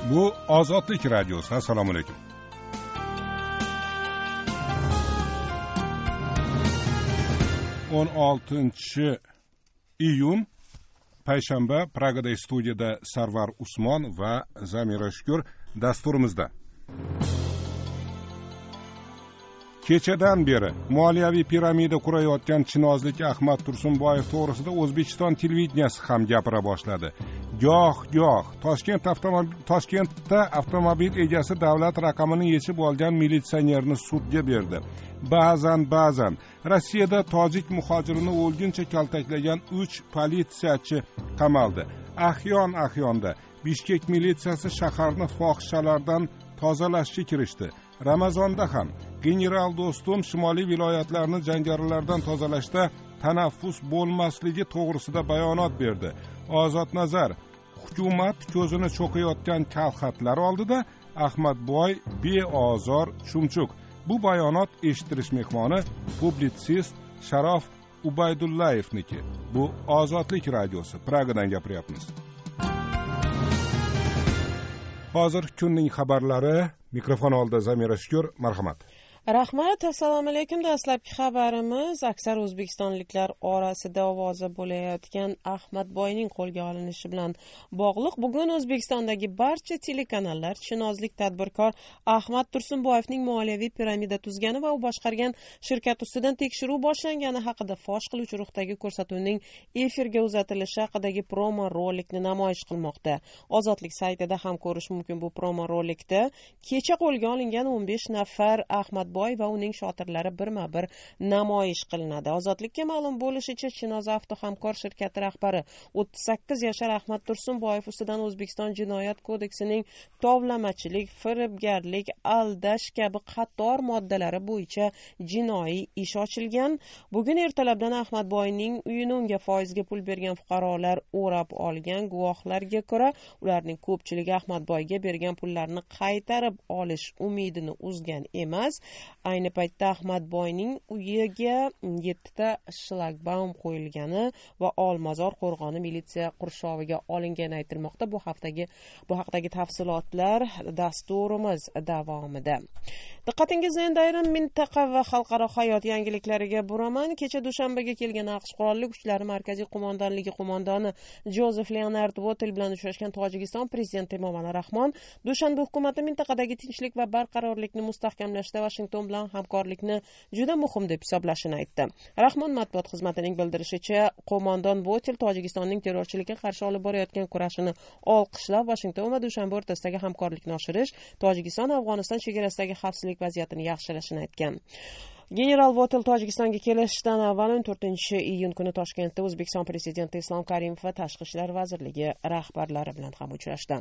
Bu Ozodlik radiosi. Assalomu alaykum. o'n 6-iyun payshanba. Pragada studiyada Sarvar Usmon va Zamira Shukur dasturimizda. Kechadan beri moliyaviy piramida qurayotgan chinozlik Ahmad Tursunboyev to'g'risida O'zbekiston televideniyasi ham gapira boshladi. Goh Toshkentda avtomobil egasi davlat raqamini yechib olgan militsionerni sudga berdi. Ba'zan Rossiyada tojik muhojirini o'lguncha kaltaklagan 3 politsiyachi qamaldi. Ahyonda Bishkek militsiyasi shaharni fohishalardan tozalashga kirishdi. Ramazonda ham general Do'stum shimoliy viloyatlarni jangarilardan tozalashda tanaffus bo'lmasligi to'g'risida bayonot berdi. Ozod nazar hukumat ko'zini cho'qiyotgan kalxatlar oldida Ahmadboy beozor chumchuq. Bu bayonot eshittirish mehmoni publitsist Sharof Ubaydullayevniki. Bu Ozodlik radiosi. Pragadan gapiryapmiz. Hozir kunning xabarlari. Mikrofon oldida Zamira Shukur, marhamat. Rahmat, assalomu alaykum. Dastlabki xabarimiz aksar o'zbekistonliklar orasida ovoza bo'layotgan Ahmadboyning qo'lga olinishi bilan bog'liq. Bugun O'zbekistondagi barcha telekanallar chinozlik tadbirkor Ahmad Tursunboyevning moliyaviy piramida tuzgani va u boshqargan shirkat ustidan tekshiruv boshlangani haqida fosh qiluvchi ruhdagi ko'rsatuvning efirga uzatilishi haqidagi promo rolikni namoyish qilmoqda. Ozodlik saytida ham ko'rish mumkin bu promo rolikda. Kecha qo'lga olingan 15 nafar Ahmadboy va uning shotirlari birma-bir namoyish qilinadi. Ozodlikka ma'lum bo'lishicha, Chinoz Avto hamkor shirkati rahbari 38 yashar Ahmad Tursunboyev ustidan O'zbekiston Jinoyat kodeksining tovlamachilik, firibgarlik, aldash kabi qator moddalari bo'yicha jinoiy ish ochilgan. Bugun ertalabdan Ahmadboyning uyini unga foizga pul bergan fuqarolar o'rab olgan. Guvohlarga ko'ra, ularning ko'pchiligi Ahmadboyga bergan pullarni qaytarib olish umidini uzgan emas. Ayni paytda Ahmadboyning uyiga 7 ta shlagbaum qo'yilgani va Olmazor qo'rg'oni militsiya qurshoviga olingani aytilmoqda. Bu haqdagi tafsilotlar dasturimiz davomida. Diqqatingizni endi ayrim mintaqa va xalqaro hayot yangiliklariga buraman. Kecha Dushanbaga kelgan AQSh qurolli kuchlari markaziy qo'mondonligi qo'mondoni Jozef Leonard Votel bilan uchrashgan Tojikiston prezidenti Emomali Rahmon Dushanba hukumati mintaqadagi tinchlik va barqarorlikni mustahkamlashda Washington bilan hamkorlikni juda muhim deb hisoblashini aytdi. Rahmon matbuot xizmatining bildirishicha, qo'mondon Votel Tojikistonning terrorchilikka qarshi olib borayotgan kurashini olqishlab, Washington va Dushanba o'rtasidagi hamkorlikni oshirish, Tojikiston-Afg'oniston chegarasidagi xavfsizlik vaziyatini yaxshilashini aytgan. General Votel Tojikistonga kelishidan avval 14-iyun kuni Toshkentda O'zbekiston prezidenti Islom Karimov va Tashqi ishlar vazirligi rahbarlari bilan ham uchrashdi.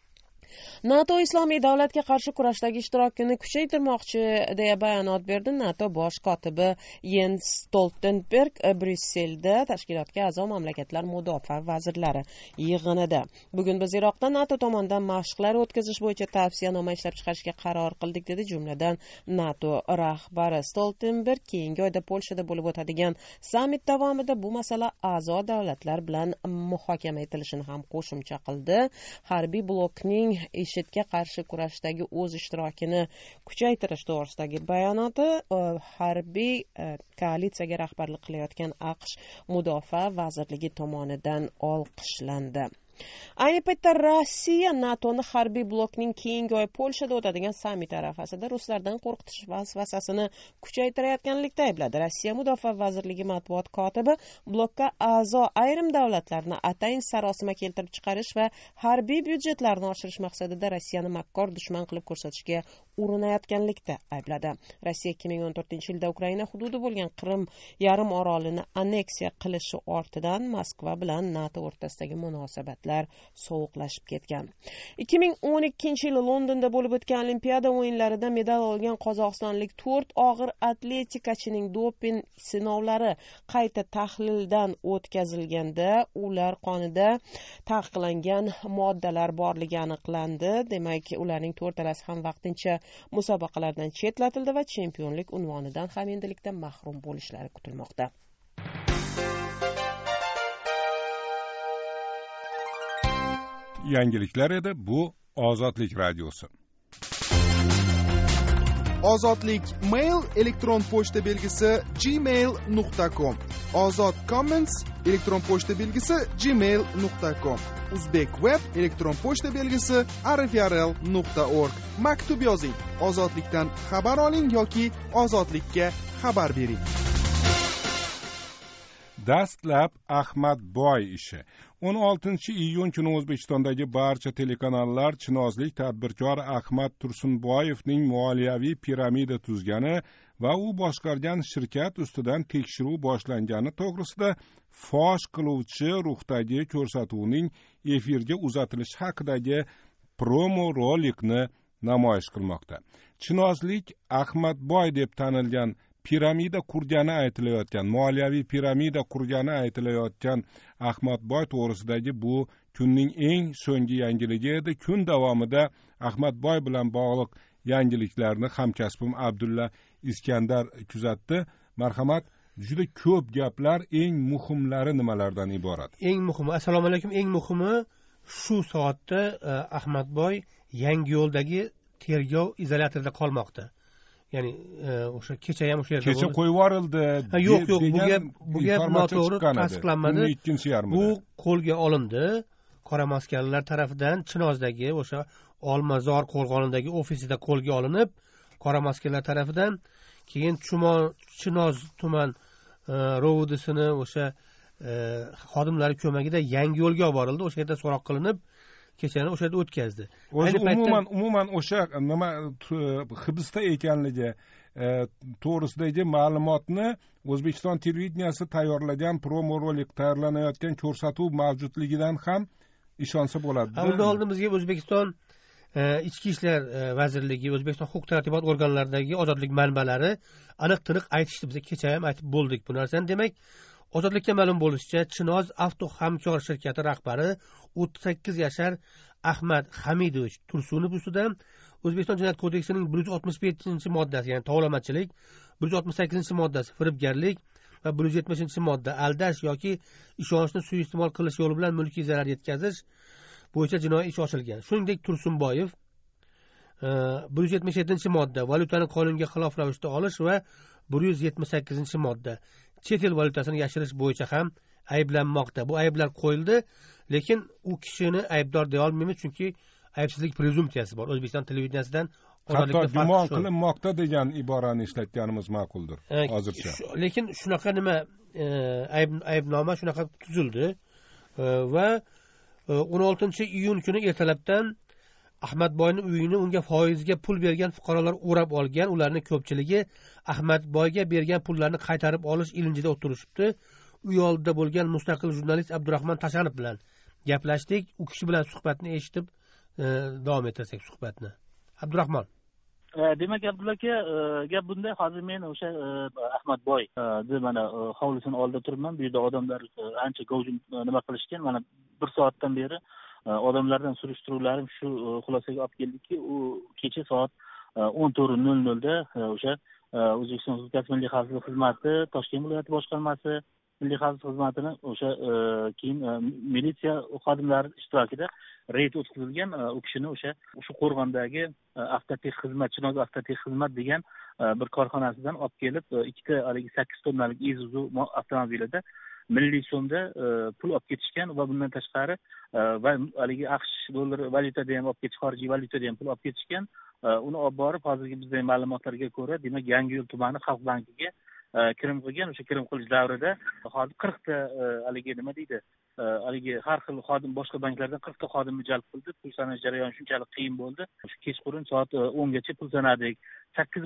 NATO islomiy davlatga qarshi kurashdagi ishtirokini kuchaytirmoqchi deya bayonot berdi. NATO bosh kotibi Jens Stoltenberg Bryusselda tashkilotga a'zo mamlakatlar mudofaa vazirlari yig'inida. Bugun biz Iroqda NATO tomonidan mashqlar o'tkazish bo'yicha tavsiyanoma ishlab chiqarishga qaror qildik dedi. Jumladan NATO rahbari Stoltenberg keyingi oyda Polshada bo'lib o'tadigan sammit davomida bu masala a'zo davlatlar bilan muhokama etilishini ham qo'shimcha qildi. Harbiy blokning IShIDga qarshi kurashdagi o'z ishtirokini kuchaytirish to'g'risidagi bayonoti harbiy koalitsiyaga rahbarlik qilayotgan AQSh mudofaa vazirligi tomonidan olqishlandi. Ayni paytda Rossiya NATOni harbiy blokning keyingi oy Polshada o'tadigan sammit arafasida ruslardan qo'rqitish vasvasasini kuchaytirayotganlikda aybladi. Rossiya mudofaa vazirligi matbuot kotibi blokka a'zo ayrim davlatlarni atayin sarosima keltirib chiqarish va harbiy byudjetlarni oshirish maqsadida Rossiyani makkor dushman qilib ko'rsatishga urinayotganlikda aybladi. Rossiya 2014-yilda Ukraina hududi bo'lgan Qrim yarim orolini anneksiya qilishi ortidan Moskva bilan NATO o'rtasidagi munosabatlar sovuqlashib ketgan. 2012-yili Londonda bo'lib o'tgan Olimpiada o'yinlarida medal olgan qozog'istonlik 4 og'ir atletikachining doping sinovlari qayta tahlildan o'tkazilganda ular qonida taqiqlangan moddalar borligi aniqlandi. Demak, ularning 4talasi ham vaqtincha musobaqalardan chetlatildi va chempionlik unvonidan ham endilikda mahrum bo'lishlari kutilmoqda. Yangiliklar edi. Bu Ozodlik radiosi. Ozodlik mail elektron pochta belgisi gmail.com. Ozod comments elektron pochta belgisi gmail.com. Uzbek web elektron pochta belgisi rfrl.org. Maktub yozing, ozodlikdan xabar oling yoki ozodlikka xabar bering. Dastlab Ahmadboy ishi. 16-iyun kuni O'zbekistondagi barcha telekanallar chinozlik tadbirkor Ahmad Tursunboyevning moliyaviy piramida tuzgani va u boshqargan shirkat ustidan tekshiruv boshlangani to'g'risida fosh qiluvchi ruhdagi ko'rsatuvning efirga uzatilishi haqidagi promo rolikni namoyish qilmoqda. Chinozlik Ahmadboy deb tanilgan piramida qurgani aytilayotgan, moliyaviy piramida qurgani aytilayotgan Ahmadboy to'g'risidagi bu kunning eng so'nggi yangiligi edi. Kun davomida Ahmadboy bilan bog'liq yangiliklarni hamkasbim Abdulla Iskandar kuzatdi. Marhamat, juda ko'p gaplar, eng muhimlari nimalardan iborat? Eng muhimi, assalomu alaykum, eng muhimi shu soatda Ahmadboy Yangiyo'ldagi tergov izolyatorida qolmoqda. Ya'ni o'sha kecha ham o'sha yerda kecha qo'yib yuborildi. Yo'q, bu gap noto'g'ri tasdiqlanmadi. Bu qo'lga olindi. Qora maskanlar tarafidan Chinozdagi o'sha Olmazor qo'rg'onidagi ofisida qo'lga olinib, qora maskanlar tarafidan keyin Chinoz tuman rovodisini o'sha xodimlari ko'magida Yangiyo'lga olib borildi. O'sha yerda so'roq qilinib, kechani o'sha yerda o'tkazdi. O'zi umuman o'sha nima hibsda ekanligi to'g'risidagi ma'lumotni O'zbekiston televideniyasi tayyorlagan promo rolik tayyorlanayotgan ko'rsatuv mavjudligidan ham ishonsa bo'ladi. Undan oldin bizga O'zbekiston Ichki ishlar vazirligi, O'zbekiston huquq tartibot organlaridagi ozodlik manbalari aniq-tiniq aytishdi. Biz kecha ham aytib bo'ldik bu narsani. Demak, Ozodlikka ma'lum bo'lishicha, Chinoz avto hamkor shirkati rahbari 38 yashar Ahmad Hamidovich Tursunov ustidan O'zbekiston Jinoyat kodeksining 165-moddasi, ya'ni tovlamachilik, 168-moddasi firibgarlik va 170-modda aldash yoki ishonchni suiiste'mol qilish yo'li bilan mulkiy zarar yetkazish bo'yicha jinoiy ish ochilgan. Shuningdek, Tursunboyev 177-modda valyutani qonunga xilof ravishda olish va 178-modda chet el valyutasini yashirish bo'yicha ham ayblanmoqda. Bu ayblar qo'yildi, lekin u kishini aybdor deya olmaymiz, chunki aybsizlik prezumpsiyasi bor. O'zbekiston televideniyasidan hatto gumon qilinmoqda degan iborani ishlatganimiz ma'quldir hozircha. Lekin shunaqa nima aybnoma shunaqa tuzildi va 16-iyun kuni ertalabdan Ahmadboyning uyini unga foizga pul bergan fuqarolar o'rab olgan. Ularning ko'pchiligi Ahmadboyga bergan pullarni qaytarib olish ilinjida o'tirishibdi. Uy oldida bo'lgan mustaqil jurnalist Abdurahmon Tashanov bilan gaplashdik. U kishi bilan suhbatni eshitib davom ettirsak suhbatni. Abdurahmon. Demak, Abdulla aka, gap bunday. Hozir men o'sha Ahmadboy mana hovlisini oldida turibman. Bu yerda odamlar ancha gavjum nima qilishgan. Mana 1 soatdan beri odamlardan surishtiruvlarim shu xulosaga olib keldiki, u kecha soat 14:00 da o'sha O'zbekiston Respublikasi Milliy xavfsizlik xizmati, Toshkent viloyati boshqarmasi Milliy xavfsizlik xizmatining o'sha keyin militsiya xodimlari ishtirokida reyd o'tkazilgan. U kishini o'sha Qo'rg'ondagi avtotex xizmat, Chinoz avtotex xizmat degan bir korxonasidan olib kelib, ikkita haligi 8 tonnalik Isuzu avtomobilida milliy so'mda pul olib ketishgan va bundan tashqari va haligi AQSh dollari valyutada ham olib ketish, xorijiy valyutada ham pul olib ketishgan. Uni olib borib, hozirgi bizning ma'lumotlarga ko'ra, demak, Yangiyo'l tumani Xalq bankiga kirim qilgan. O'sha kirim qilish davrida hozir 40 ta haligi nima deydi, haligi har xil xodim, boshqa banklardan 40 ta xodimni jalb qildi. Pul sanash jarayoni shunchalik qiyin bo'ldi. Shu kechqurun soat 10 gacha pul sanadik. 8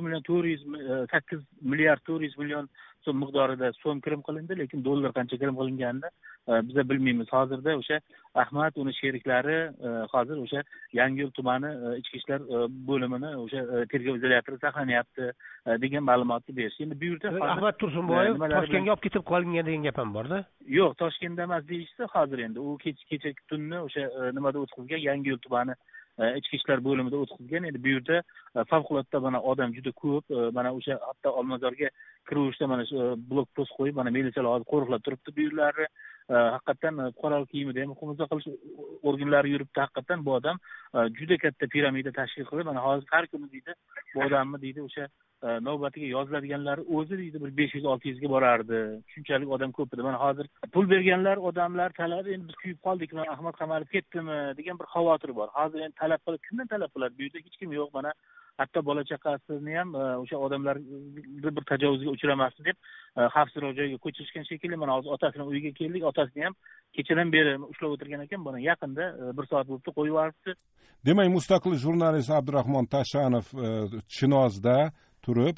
milliard 400 million so'm miqdorida so'm kirim qilindi, lekin dollar qancha kirim qilinganini biz bilmaymiz. Hozirda o'sha Ahmad, uni sheriklari hozir o'sha Yangiyo'l tumani ichki ishlar bo'limini o'sha tergov izolyatorida saqlanyapti degan ma'lumotni berishdi. Endi bu yerda Ahmad Tursunboyev Toshkentga olib ketib qolgan degan gap ham bor-da. Yo'q, Toshkentda emas deyishdi. Hozir endi u kecha tunni o'sha nimada o'tkazgan, Yangiyo'l tumani ichki ishlar bo'limida o'tkazgan. Endi bu yerda favqulodda mana odam juda ko'p. Mana o'sha hatto Olmazorga kirishda mana shu blok post qo'yib, mana militsiyalar hozir qo'riqlab turibdi bu yerlarni. haqiqatdan fuqarolik kiyimida ham huquq himoya qilish organlari yuribdi. Haqiqatdan bu odam juda katta piramida tashkil qilib, mana hozir har kuni deydi bu odamni deydi o'sha navbatiga yoziladiganlari o'zi deydi bir 500-600 ga borardi. Shunchalik odam ko'p edi. Mana hozir pul berganlar odamlar talabi endi biz kuyib qoldik, mana Ahmad qamalib ketdimi degan bir xavotir bor. Hozir endi talab qilib kimdan talab qiladi? Bu yerda hech kim yo'q. Mana hatto bola chaqasini ham o'sha odamlar bir tajovuzga uchramasin deb xavfsizroq joyga ko'chirishgan shekilli. Mana hozir otasini uyiga keldik. Otasini ham kechadan beri ushlab o'tirgan ekan. Buni yaqinda 1 soat bo'libdi qo'yib yuboribdi. Demak, mustaqil jurnalist Abdurahmon Tashanov Chinozda turib,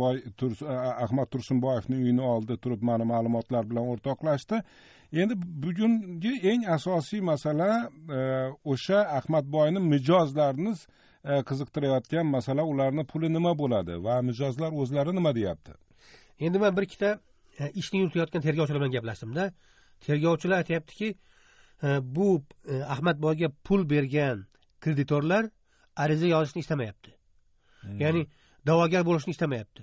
Ahmad Tursunboyevning uyini oldida turib mana ma'lumotlar bilan o'rtoqlashdi. Endi bugungi eng asosiy masala o'sha Ahmadboyning mijozlarini qiziqtirayotgan masala, ularning puli nima bo'ladi va mijozlar o'zlari nima deyapti? Endi men bir ikkita ishni yuritayotgan tergovchilar bilan gaplashdim-da. Tergovchilar aytayaptiki, bu Ahmadboyga pul bergan kreditorlar ariza yozishni istamayapti. Ya'ni da'vogar bo'lishni istamayapti.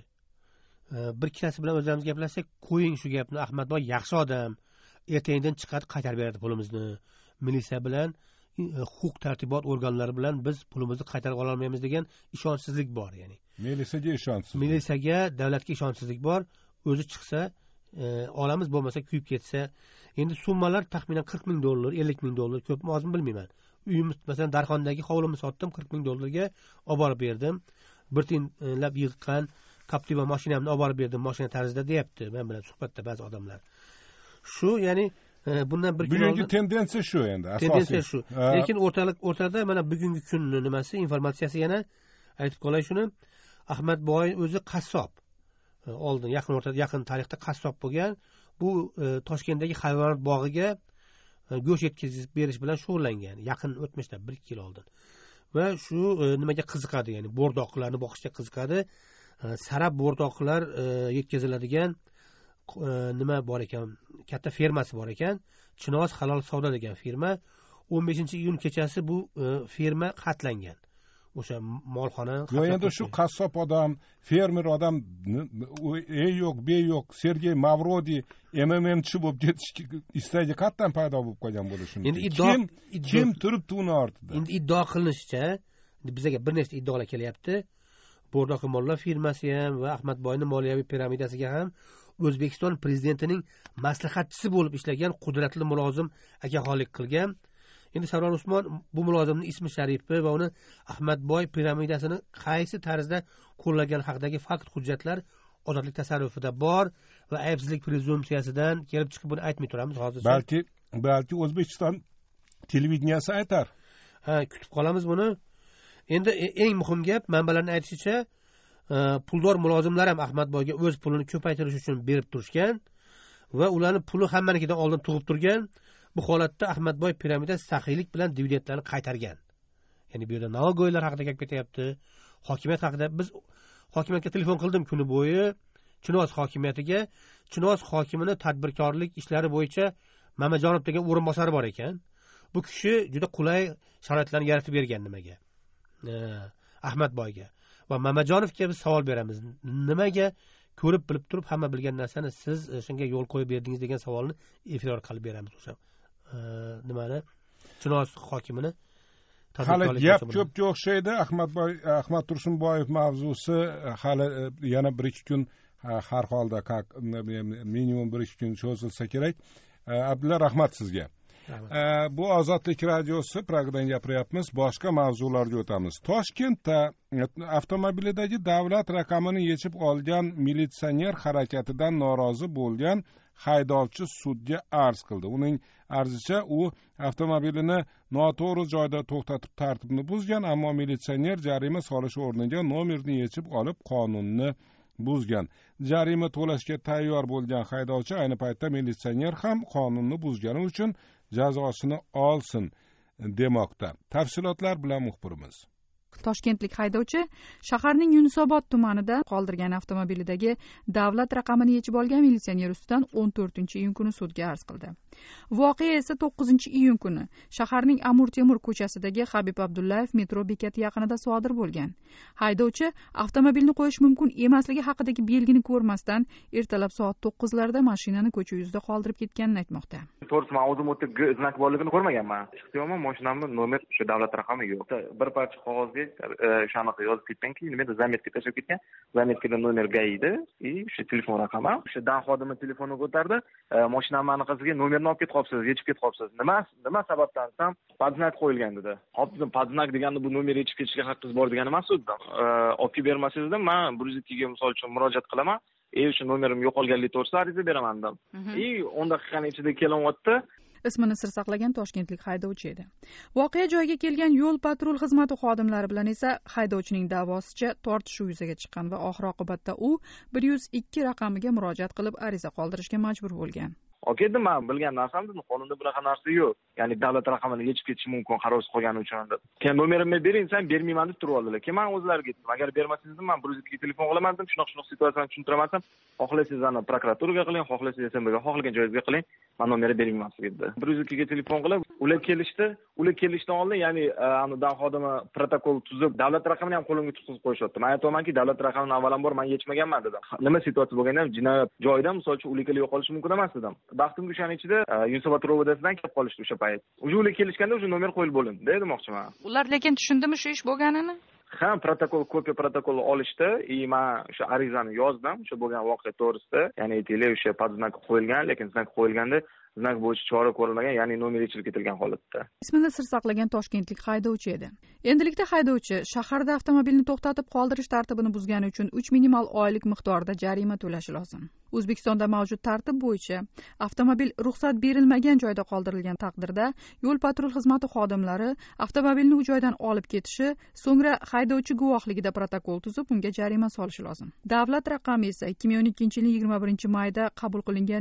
Bir ikkitasi bilan o'zlarimiz gaplashsak, qo'ying shu gapni, Ahmadboy yaxshi odam, ertadan chiqadi qaytarib beradi pulimizni. Militsiya bilan, huquq tartibot organlari bilan biz pulimizni qaytarib ola olmaymiz degan ishonchsizlik bor, ya'ni. Militsiyaga ishonchsizlik. Militsiyaga, davlatga ishonchsizlik bor. O'zi chiqsa, olamiz, bo'lmasa kuyib ketsa. Endi summalar taxminan $40,000, $50,000, ko'pmi ozmi bilmayman. Uyimiz, masalan, Darxondagi hovlimni sotdim, $40,000 olib borib berdim. Bir tiyinlab yig'gan Captiva mashinamni olib borib berdim, mashina tarzida deyapti men bilan suhbatda ba'zi odamlar. Shu, ya'ni bundan bir kun bugungi tendensiya shu endi, asosiy. Tendensiya shu. Lekin o'rtada mana bugungi kunning nimasi, informatsiyasi yana aytib qolay shuni. Ahmadboy o'zi qassob. Oldin yaqin tarixda qassob bo'lgan. Bu Toshkentdagi hayvonot bog'iga go'sht yetkazib berish bilan shug'ullangan. Yaqin o'tmishda 1-2 yil oldin. Va shu nimaga qiziqadi, ya'ni bo'rdoqlarni boqishga qiziqadi. Sarab bo'rdoqlar yetkaziladigan nima bor ekan, katta fermasi bor ekan. Chinoz halol savdo degan firma. 15-iyun kechasi bu firma qatlangan. O'sha molxona. Endi shu qassob odam, fermer odam, yo'q, be yo'q, Sergey Mavrodiy MMMchi bo'lib ketish istagi qayerdan paydo bo'lib qolgan bo'lishi mumkin? Endi kim turibdi uni ortida? Endi iddao qilinishicha, bizga bir nechta iddaolar kelyapti. Bo'rdoq mollar firmasi ham va Ahmadboyning moliyaviy piramidasiga ham O'zbekiston prezidentining maslahatchisi bo'lib ishlagan qudratli mulozim akaxonlik qilgan. Endi Savron Usmon bu mulozimning ismi sharifi va uni Ahmadboy piramidasini qaysi tarzda qo'llagan haqidagi fakt hujjatlar ozodlik tasarrufida bor va aybsizlik prezumpsiyasidan kelib chiqib buni aytmay turamiz hozir. Balki O'zbekiston televideniyasi aytar. Kutib qolamiz buni. Endi eng muhim gap, manbalarning aytishicha, puldor mulozimlar ham Ahmadboyga o'z pulini ko'paytirish uchun berib turishgan va ularning puli hammanikidan oldin tug'ib turgan. Bu holatda Ahmadboy piramidasi saxiylik bilan dividendlarni qaytargan. Ya'ni bu yerda navogoylar haqida gap ketyapti, hokimiyat haqida. Biz hokimiyatga telefon qildim kuni bo'yi, Chinoz hokimiyatiga. Chinoz hokimini tadbirkorlik ishlari bo'yicha Mamajonov degan o'rinbosari bor ekan. Bu kishi juda qulay sharoitlarni yaratib bergan nimaga? Ahmadboyga. Va Mamajonovga biz savol beramiz. Nimaga ko'rib bilib turib hamma bilgan narsani siz shunga yo'l qo'yib berdingiz degan savolni efir orqali beramiz o'sha. Nimani? Chinoz hokimini hali gap ko'pga o'xshaydi. Ahmad Tursunboyev mavzusi hali yana 1-2 kun har holda minimum 1-2 kun cho'zilsa kerak. Abdulla, rahmat sizga. Bu Ozodlik radiosi, Pragadan gapiryapmiz. Boshqa mavzularga o'tamiz. Toshkentda avtomobilidagi davlat raqamini yechib olgan militsioner harakatidan norozi bo'lgan haydovchi sudga arz qildi. Uning arzicha, u avtomobilini noto'g'ri joyda to'xtatib tartibni buzgan, ammo militsioner jarima solish o'rniga nomerni yechib olib qonunni buzgan. Jarima to'lashga tayyor bo'lgan haydovchi ayni paytda militsioner ham qonunni buzgani uchun jazosini olsin demoqda. Tafsilotlar bilan muxbirimiz. Toshkentlik haydovchi shaharning Yunusobod tumanida qoldirgan avtomobilidagi davlat raqamini yechib olgan militsioner ustidan 14-iyun kuni sudga arz qildi. Voqea esa 9-iyun kuni shaharning Amur Temur ko'chasidagi Habib Abdullayev metro bekati yaqinida sodir bo'lgan. Haydovchi avtomobilni qo'yish mumkin emasligi haqidagi belgini ko'rmasdan ertalab soat 9larda mashinani ko'cha yuzida qoldirib ketganini aytmoqda. To'g'risi, men o'zim o'tib znak borligini ko'rmaganman. Ixtiyoman mashinamni nomer o'sha davlat raqami yo'q. Bir parcha qog'ozga o'shanaqa yozib ketganki, nimada zametga tashlab ketgan. Zametkada nomer edi, o'sha telefon raqami. O'sha dan xodimi telefonni ko'tardi. Mashinamni anaqasiga nomerni olib ketib qolibsiz, yechib ketib qolibsiz. Nima sababdan desam, podznak qo'yilgan dedi. Hop dedim, podznak deganda bu nomer yechib ketishga haqqingiz bor degani emas dedim. Olib bermasangiz dedim, men 102 ga misol uchun murojaat qilaman. O'sha nomerim yo'qolganligi to'g'risida ariza beraman dedim. 10 daqiqaning ichida kelyapti. Ismini sir saqlagan toshkentlik haydovchi edi. Voqea joyiga kelgan yo'l patrul xizmati xodimlari bilan esa haydovchining da'vosicha tortishuv yuzaga chiqqan va oxir oqibatda u 102 raqamiga murojaat qilib ariza qoldirishga majbur bo'lgan. Dedim, men bilgan narsam dedim, qonunda bunaqa narsa yo'q. Ya'ni davlat raqamini yechib ketish mumkin qarovsiz qolgani uchun deb. Keyin nomerimni bering, sen bermayman deb turib oldilar. Keyin men o'zlariga aytdim, agar bermasangiz men 102 ga telefon qilaman dedim, shunaqa situatsiyani tushuntiraman dedim. Xohlasangiz ana prokuraturaga qiling, xohlasangiz SMBga, xohlagan joyingizga qiling. Men nomerni bermayman sizga dedi. 102 ga telefon qilib, ular kelishdan oldin, ya'ni ana dan xodimi protokol tuzib, davlat raqamini ham qo'limga tutqizib qo'yishyapti. Men aytaymanki, davlat raqamini avvalambor men yechmaganman dedim. Nima situatsiya bo'lganda ham jinoyat joyida, misol uchun ular yo'qolishi mumkin emas dedim. Baxtimga o'shaning ichida Yunusobod ro'vodasidan kelib qolishdi o'sha payt. Ular kelishganda o'sha nomer qo'yilib bo'lindi, demoqchiman. Ular lekin tushundimi shu ish bo'lganini? Ha, kopiya protokolni olishdi. Men o'sha arizani yozdim, o'sha bo'lgan voqea to'g'risida. Ya'ni aytaylik, o'sha podznak qo'yilgan, lekin znak qo'yilganda znak bo'yicha chora ko'rilmagan, ya'ni nomer yechilib ketilgan holatda. Ismini sir saqlagan toshkentlik haydovchi edi. Endilikda haydovchi shaharda avtomobilni to'xtatib qoldirish tartibini buzgani uchun 3 minimal oylik miqdorda jarima to'lashi lozim. O'zbekistonda mavjud tartib bo'yicha avtomobil ruxsat berilmagan joyda qoldirilgan taqdirda yo'l patrul xizmati xodimlari avtomobilni u joydan olib ketishi, so'ngra haydovchi guvohligida protokol tuzib, unga jarima solishi lozim. Davlat raqami esa 2012-yilning 21-mayda qabul qilingan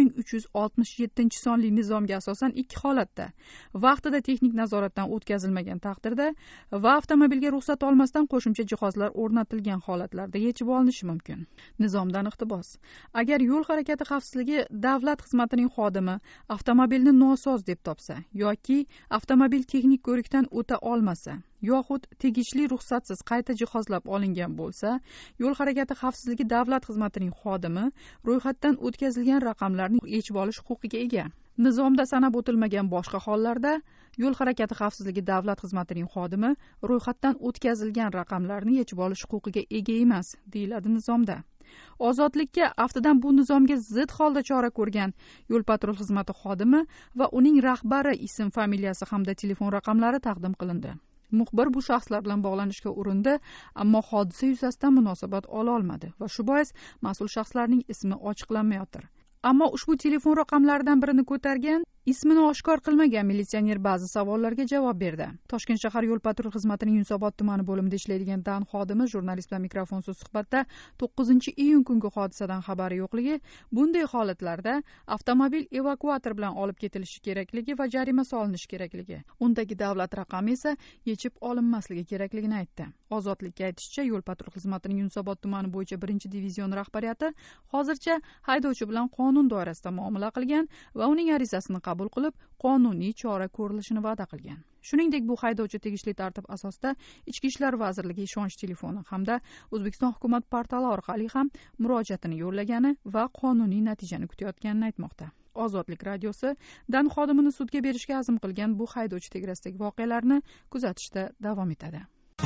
2367-sonli nizomga asosan 2 holatda vaqtida texnik nazoratdan o'tkazilmagan taqdirda va avtomobilga ruxsat olmasdan qo'shimcha jihozlar o'rnatilgan holatlarda yechib olinishi mumkin. Nizomdan iqtibos: agar yo'l harakati xavfsizligi davlat xizmatining xodimi avtomobilni nosoz deb topsa yoki avtomobil texnik ko'rikdan o'ta olmasa yoxud tegishli ruxsatsiz qayta jihozlab olingan bo'lsa, yo'l harakati xavfsizligi davlat xizmatining xodimi ro'yxatdan o'tkazilgan raqamlarni yechib olish huquqiga ega. Nizomda sanab o'tilmagan boshqa hollarda yo'l harakati xavfsizligi davlat xizmatining xodimi ro'yxatdan o'tkazilgan raqamlarni yechib olish huquqiga ega emas, deyiladi nizomda. Ozodlikka aftidan bu nizomga zid holda chora ko'rgan yo'l patrul xizmati xodimi va uning rahbari ism, familiyasi hamda telefon raqamlari taqdim qilindi. Muxbir bu shaxslar bilan bog'lanishga urindi, ammo hodisa yuzasidan munosabat ola olmadi va shu bois mas'ul shaxslarning ismi ochiqlanmayotir. Ammo ushbu telefon raqamlaridan birini ko'targan, ismini oshkor qilmagan militsioner ba'zi savollarga javob berdi. Toshkent shahar yo'l patrul xizmatining Yunusobod tumani bo'limida ishlaydigan dan xodimi jurnalist bilan mikrofonsiz suhbatda 9-iyun kungi hodisadan xabari yo'qligi, bunday holatlarda avtomobil evakuator bilan olib ketilishi kerakligi va jarima solinishi kerakligi, undagi davlat raqami esa yechib olinmasligi kerakligini aytdi. Ozodlikka aytishicha, yo'l patrul xizmatining Yunusobod tumani bo'yicha 1-divizion rahbariyati hozircha haydovchi bilan qonun doirasida muomala qilgan va uning arizasini qabul qilib, qonuniy chora ko'rilishini va'da qilgan. Shuningdek, bu haydovchi tegishli tartib asosida Ichki ishlar vazirligi ishonch telefoni hamda O'zbekiston hukumat portali orqali ham murojaatini yo'llagani va qonuniy natijani kutayotganini aytmoqda. Ozodlik radiosi dan xodimini sudga berishga azm qilgan bu haydovchi tegarasidagi voqealarni kuzatishda davom etadi.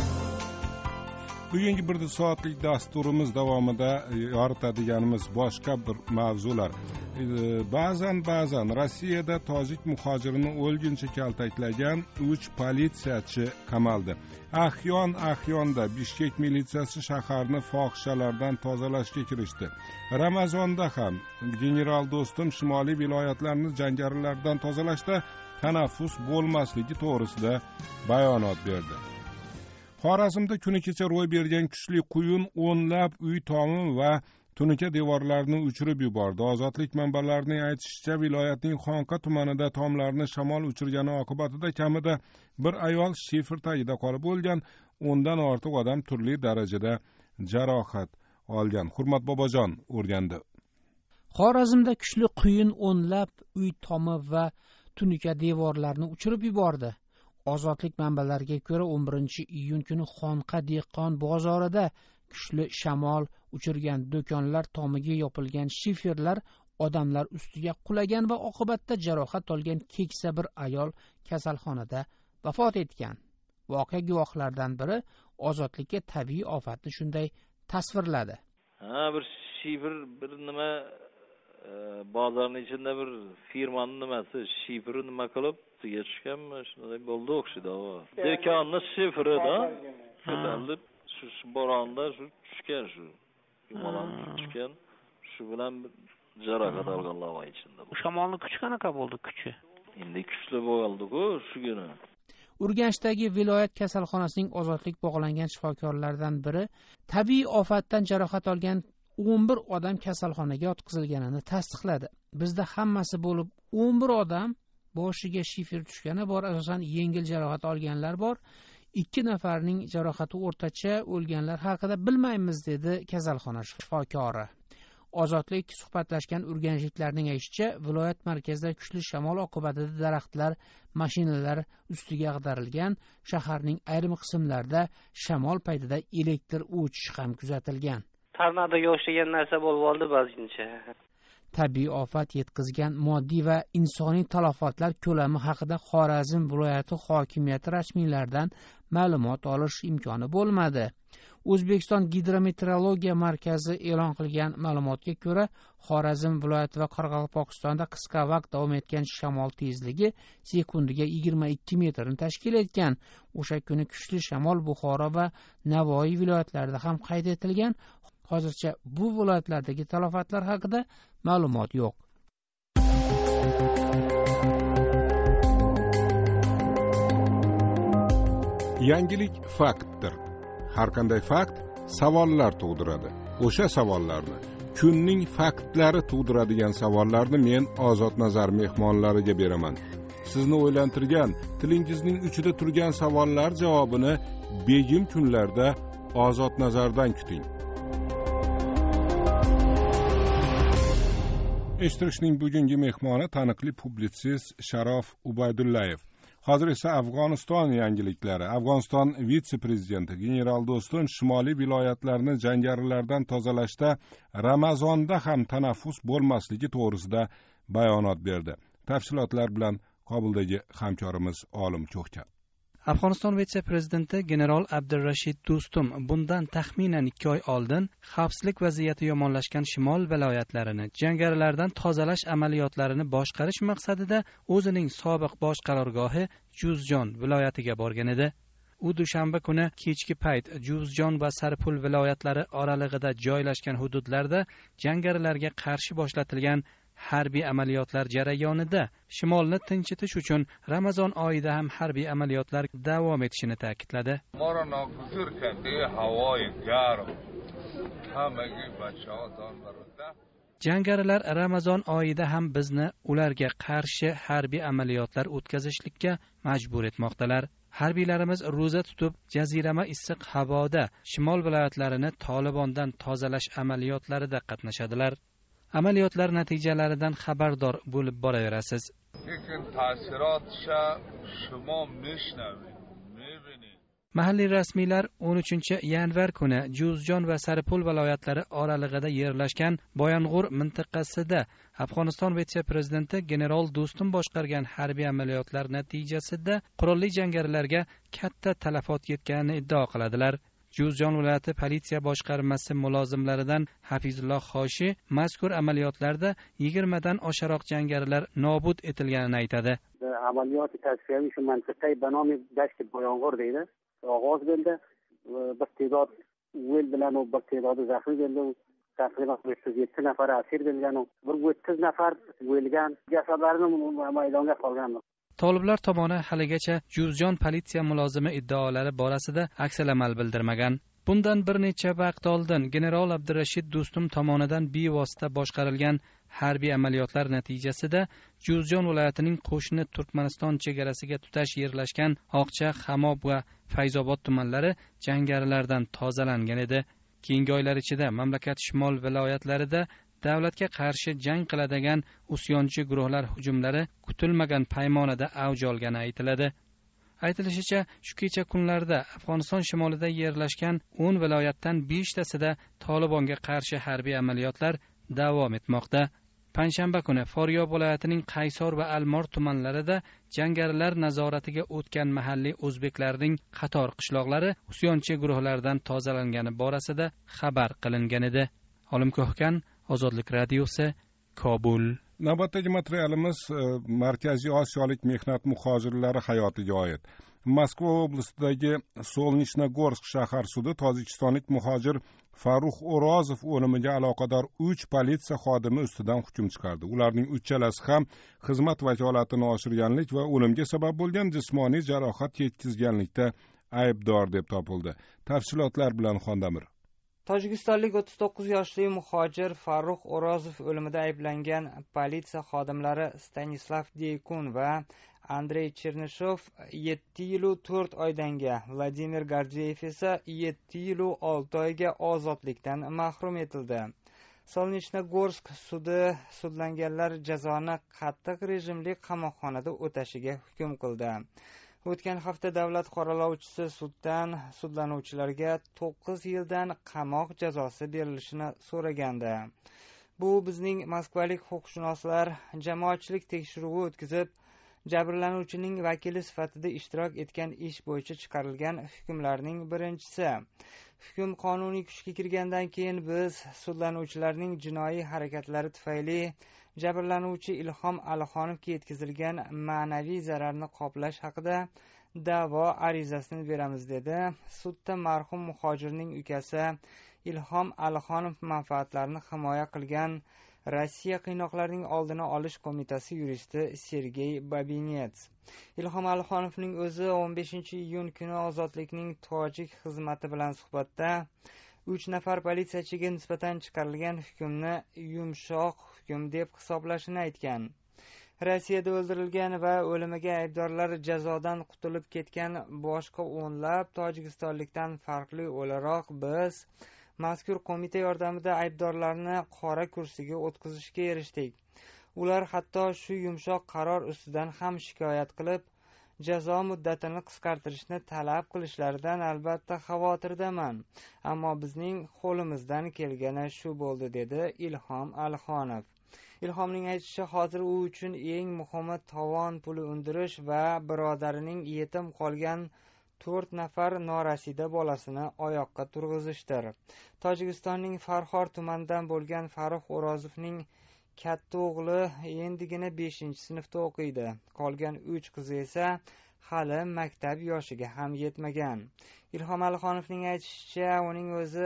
Bugungi 1 soatlik dasturimiz davomida yoritadiganimiz boshqa bir mavzular. Ba'zan Rossiyada tojik muhojirini o'lguncha kaltaklagan 3 politsiyachi qamaldi. Ahyonda Bishkek militsiyasi shaharni fohishalardan tozalashga kirishdi. Ramazonda ham general Do'stum shimoliy viloyatlarni jangarilardan tozalashda tanaffus bo'lmasligi to'g'risida bayonot berdi. Xorazmda kuni kecha ro'y bergan kuchli quyun o'nlab uy tomi va tunuka devorlarni uchirib yubordi. Ozodlik manbalarining aytishicha, viloyatning Xonqa tumanida tomlarni shamol uchirgani oqibatida kamida bir ayol shifer tagida qolib o'lgan, 10dan ortiq odam turli darajada jarohat olgan. Hurmat Bobojon o'rgandi. Xorazmda kuchli quyun o'nlab uy tomi va tunuka devorlarni uchirib yubordi. Ozodlik manbalariga ko'ra 11-iyun kuni Xonqa dehqon bozorida kuchli shamol uchirgan do'konlar tomiga yopilgan shiferlar odamlar ustiga qulagan va oqibatda jarohat olgan keksa bir ayol kasalxonada vafot etgan. Voqea guvohlaridan biri Ozodlikka tabiiy ofatni shunday tasvirladi. Bir shifer bir nima bozorning ichida bir firmaning nimasi shiferi nima qilib tuga tushganmi, shunday bo'ldi o'xshaydi. Do'konni shifrida ko'tarilib shu bo'ronda shu tushgan, shu yumalanib tushgan, shu bilan jarohat olganlar var içinde. Shamolning kuchi qanaqa bo'ldi, kuchi? Endi kuchli bo'ldi-ku shu kuni. Urganchdagi viloyat kasalxonasining ozodlik bog'langan shifokorlaridan biri tabiiy ofatdan jarohat olgan 11 odam kasalxonaga yotqizilganini tasdiqladi. Bizda hammasi bo'lib 11 odam boshiga shifer tushgani bor, asosan yengil jarohat olganlar bor. 2 nafarning jarohati o'rtacha, o'lganlar haqida bilmaymiz dedi kasalxona shifokori. Ozodlik suhbatlashgan urganchliklarning aytishicha, viloyat markazida kuchli shamol oqibatida daraxtlar, mashinalar ustiga ag'darilgan, shaharning ayrim qismlarida shamol paytida elektr o'chishi ham kuzatilgan. Tornadoga o'xshagan narsa bo'lib oldi ba'zincha. Tabiiy ofat yetkazgan moddiy va insoniy talafotlar ko'lami haqida Xorazm viloyati hokimiyati rasmiylaridan ma'lumot olish imkoni bo'lmadi. O'zbekiston gidrometeorologiya markazi e'lon qilgan ma'lumotga ko'ra, Xorazm viloyati va Qoraqalpog'istonda qisqa vaqt davom etgan shamol tezligi sekundiga 22 metrni tashkil etgan. O'sha kuni kuchli shamol Buxoro va Navoiy viloyatlarida ham qayd etilgan. Hozircha bu viloyatlardagi talafotlar haqida ma'lumot yo'q. Yangilik faktdir. Har qanday fakt savollar tug'diradi. O'sha savollarni, kunning faktlari tug'diradigan savollarni men Ozod Nazar mehmonlariga beraman. Sizni o'ylantirgan, tilingizning uchida turgan savollar javobini begim kunlarda Ozod Nazardan kuting. Eshittirishning bugungi mehmoni taniqli publitsist Sharof Ubaydullayev. Hozir esa Afg'oniston yangiliklari. Afg'oniston vitse-prezidenti general Do'stum shimoliy viloyatlarni jangarilardan tozalashda Ramazonda ham tanaffus bo'lmasligi to'g'risida bayonot berdi. Tafsilotlar bilan Kobuldagi hamkorimiz Olim Cho'xcha. Afg'oniston vitse-prezidenti general Abdurrashid Do'stum bundan taxminan 2 oy oldin xavfsizlik vaziyati yomonlashgan shimol viloyatlarini jangarilardan tozalash amaliyotlarini boshqarish maqsadida o'zining sobiq bosh qarorgohi Juzjon viloyatiga borgan edi. U dushanba kuni kechki payt Juzjon va Sarpul viloyatlari oralig'ida joylashgan hududlarda jangarilarga qarshi boshlangan harbiy amaliyotlar jarayonida shimolni tinchitish uchun Ramazon oyida ham harbiy amaliyotlar davom etishini ta'kidladi. Jangarilar Ramazon oyida ham bizni ularga qarshi harbiy amaliyotlar o'tkazishlikka majbur etmoqdalar. Harbiylarimiz ro'za tutib, jazirama issiq havoda shimol viloyatlarini Tolibondan tozalash amaliyotlarida qatnashadilar. Amaliyotlar natijalaridan xabardor bo'lib boraverasiz. Mahalliy rasmiylar 13-yanvar kuni Juzjon va Saripul viloyatlari oralig'ida yerlashgan Boyang'ur mintaqasida Afg'oniston vitse-prezidenti general Do'stum boshqargan harbiy amaliyotlar natijasida qurolli jangarilarga katta talafot yetganini iddao qiladilar. Juzjon viloyati politsiya boshqarmasi mulozimlaridan Hafizulloh Xoshi mazkur amaliyotlarda 20 dan osharoq jangarilar nobud etilganini aytadi. Amaliyot tasfiyaviy shu mintaqayi banomi dasht Boyang'ur deydi. Og'oz bo'ldi. Bir ta'dod o'l bilan u bir ta'dodi zaxmi bo'ldi. Taqriban 307 nafar asir bo'lgan, 130 nafar o'lgan, jasadlarni maydonga qolgan. Toliblar tomoni haligacha Juzjon politsiya mulozimi iddaolari borasida aksalamal bildirmagan. Bundan bir necha vaqt oldin general Abdurrashid Do'stum tomonidan bevosita boshqarilgan harbiy amaliyotlar natijasida Juzjon viloyatining qo'shni Turkmaniston chegarasiga tutash yerlashgan Oqcha, Hamob va Fayzobod tumanlari jangarilardan tozalangan edi. Keyingi oylar ichida mamlakat shimol viloyatlarida davlatga qarshi jang qiladigan usyonchi guruhlar hujumlari kutilmagan paymonada avj olgani aytiladi. Aytilishicha, shu kecha kunlarda Afg'oniston shimolida yerlashgan 10 viloyatdan 5 tasida Tolibonga qarshi harbiy amaliyotlar davom etmoqda. Panshanba kuni Foryob viloyatining Qaysor va Almor tumanlarida jangarilar nazoratiga o'tgan mahalliy o'zbeklarning qator qishloqlari usyonchi guruhlardan tozalangani borasida xabar qilingan edi. Olim Ko'hkan, Ozodlik radiosi, Kobul. Navbatdagi materialimiz Markaziy Osiyolik mehnat muhojirlari hayotiga oid. Moskva oblastidagi Solnishnogorsk shahar sudi tojikistonlik muhojir Farruh O'rozov o'limiga aloqador 3 politsiya xodimi ustidan hukm chiqardi. Ularning 3chalasi ham xizmat vakolatini oshirganlik va o'limga sabab bo'lgan jismoniy jarohat yetkazganlikda aybdor deb topildi. Tafsilotlar bilan Xondamir. Tojikistonlik 39 yoshli muhojir Farruh O'rozov o'limida ayblangan politsiya xodimlari Stanislav Deykun va Andrey Chernishov 7 yil 4 oydanga, Vladimir Gardiyev esa 7 yil 6 oyga ozodlikdan mahrum etildi. Solnishnogorsk sudi sudlanganlar jazoni qattiq rejimli qamoqxonada o'tashiga hukm qildi. O'tgan hafta davlat qoralovchisi suddan sudlanuvchilarga 9 yildan qamoq jazosi berilishini so'ragandi. Bu bizning moskvalik huquqshunoslar jamoatchilik tekshiruvi o'tkazib, jabrlanuvchining vakili sifatida ishtirok etgan ish bo'yicha chiqarilgan hukmlarning birinchisi. Hukm qonuniy kuchga kirgandan keyin biz sudlanuvchilarning jinoiy harakatlari tufayli jabrlanuvchi Ilhom Alixonovga yetkazilgan ma'naviy zararni qoplash haqida da'vo arizasini beramiz dedi. Sudda marhum muhojirning ukasi Ilhom Alixonov manfaatlarini himoya qilgan Rossiya qiynoqlarining oldini olish qo'mitasi yuristi Sergey Babinets. Ilhom Alixonovning o'zi 15-iyun kuni ozodlikning tojik xizmati bilan suhbatda 3 nafar politsiyachiga nisbatan chiqarilgan hukmni yumshoq hukm deb hisoblashini aytgan. Rossiyada o'ldirilgan va o'limiga aybdorlar jazodan qutulib ketgan boshqa o'nlab tojikistonlikdan farqli o'laroq biz mazkur qo'mita yordamida aybdorlarni qora kursiga o'tkazishga erishdik. Ular hatto shu yumshoq qaror ustidan ham shikoyat qilib, jazo muddatini qisqartirishni talab qilishlaridan albatta xavotirdaman. Ammo bizning qo'limizdan kelgani shu bo'ldi, dedi Ilhom Alixonov. Ilhomning aytishicha, hozir u uchun eng muhimi tovon puli undirish va birodarining yetim qolgan 4 nafar norasida bolasini oyoqqa turg'izishdir. Tojikistonning Farxor tumanidan bo'lgan Farruh O'rozovning katta o'g'li endigina 5-sinfda o'qiydi. Qolgan 3 qizi esa hali maktab yoshiga ham yetmagan. Ilhom Alixonovning aytishicha, uning o'zi